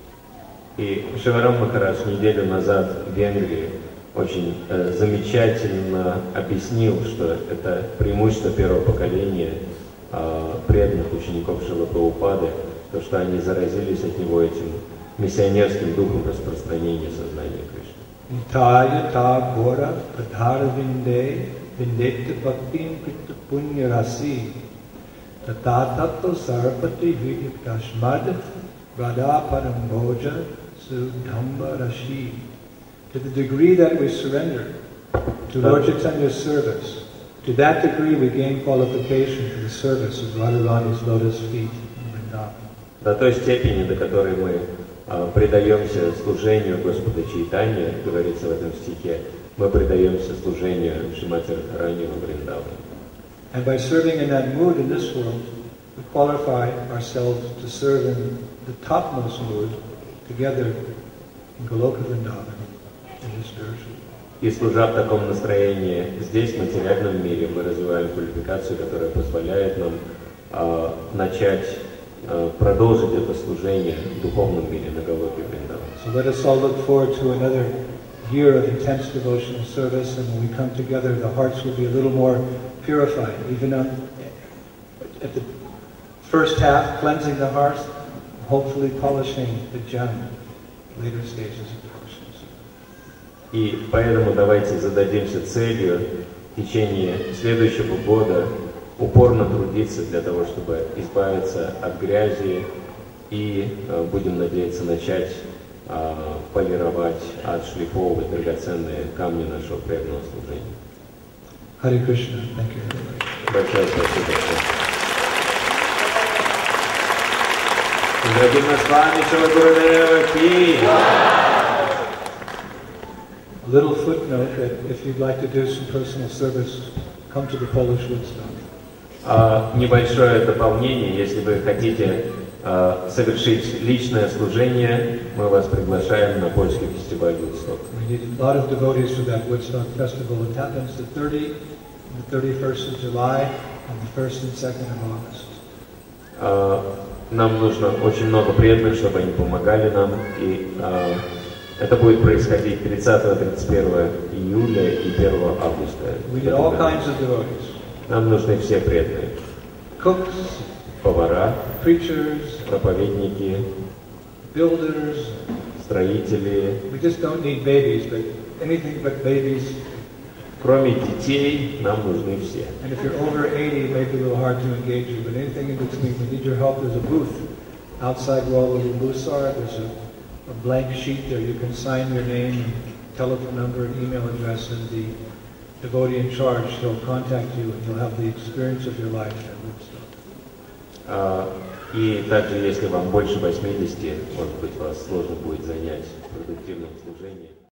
И Шиварам Махарадж неделю назад в Венгрии очень э, замечательно объяснил, что это преимущество первого поколения э, преданных учеников Шрилы Прабхупады, то, что они заразились от него этим миссионерским духом распространения сознания Кришны. Nitaya ta gora pradhara vinde vindekta bhaktim krita punya rasi tatatato sarpati vidyakashmad radha paramboja sudhamba rashi. To the degree that we surrender to Lord Chaitanya's service, to that degree we gain qualification for the service of Radharani's lotus feet in Vrindavan. До той степени, до которой мы э, предаемся служению Господа Чайтаньи, говорится в этом стихе, мы предаемся служению Шримати Радхарани во Вриндаване. And by serving in that mood in this world, we qualify ourselves to serve in the topmost mood together in Goloka Vrindavan in the spiritual. И служа в таком настроении здесь, в материальном мире, мы развиваем квалификацию, которая позволяет нам э, начать, э, продолжить это служение в духовном мире на Галоке Вриндаване. So let us all look forward to another year of intense devotional service, and when we come together, the hearts will be a little more purified. Even on, at the first half, cleansing the hearts, hopefully polishing the gem, later stages of devotion. И поэтому давайте зададимся целью в течение следующего года упорно трудиться для того, чтобы избавиться от грязи и э, будем надеяться начать э, полировать, отшлифовывать драгоценные камни нашего преданного служения. Hare Krishna. Thank you very much. Большое спасибо. Дорогие с вами, Шила Гурудева Ки. A little footnote that if you'd like to do some personal service, come to the Polish Woodstock. Uh, небольшое дополнение, если вы хотите uh, совершить личное служение, мы вас приглашаем на польский фестиваль Woodstock. We need a lot of devotees for that Woodstock festival. It happens the thirtieth, the thirty-first of July, and the first and second of August. Uh, нам нужно очень много преданных, чтобы они помогали нам, и uh, это будет происходить тридцатого-тридцать первого июля и первого августа. We need all kinds of devotees. Нам нужны все преданные. Cooks, повара, preachers, проповедники, builders. строители. We just don't need babies, but anything but babies. Кроме детей, нам нужны все. And if you're over eighty, it may be a little hard to engage you, but anything in between, we need your help. There's a booth outside where all the little booths are. There's a a blank sheet there. You can sign your name, and telephone number, and email address, and the devotee in charge, he'll contact you, and you'll have the experience of your life at Woodstock. Uh, и также, если вам больше восьмидесяти, может быть, вас сложно будет занять в продуктивном служении.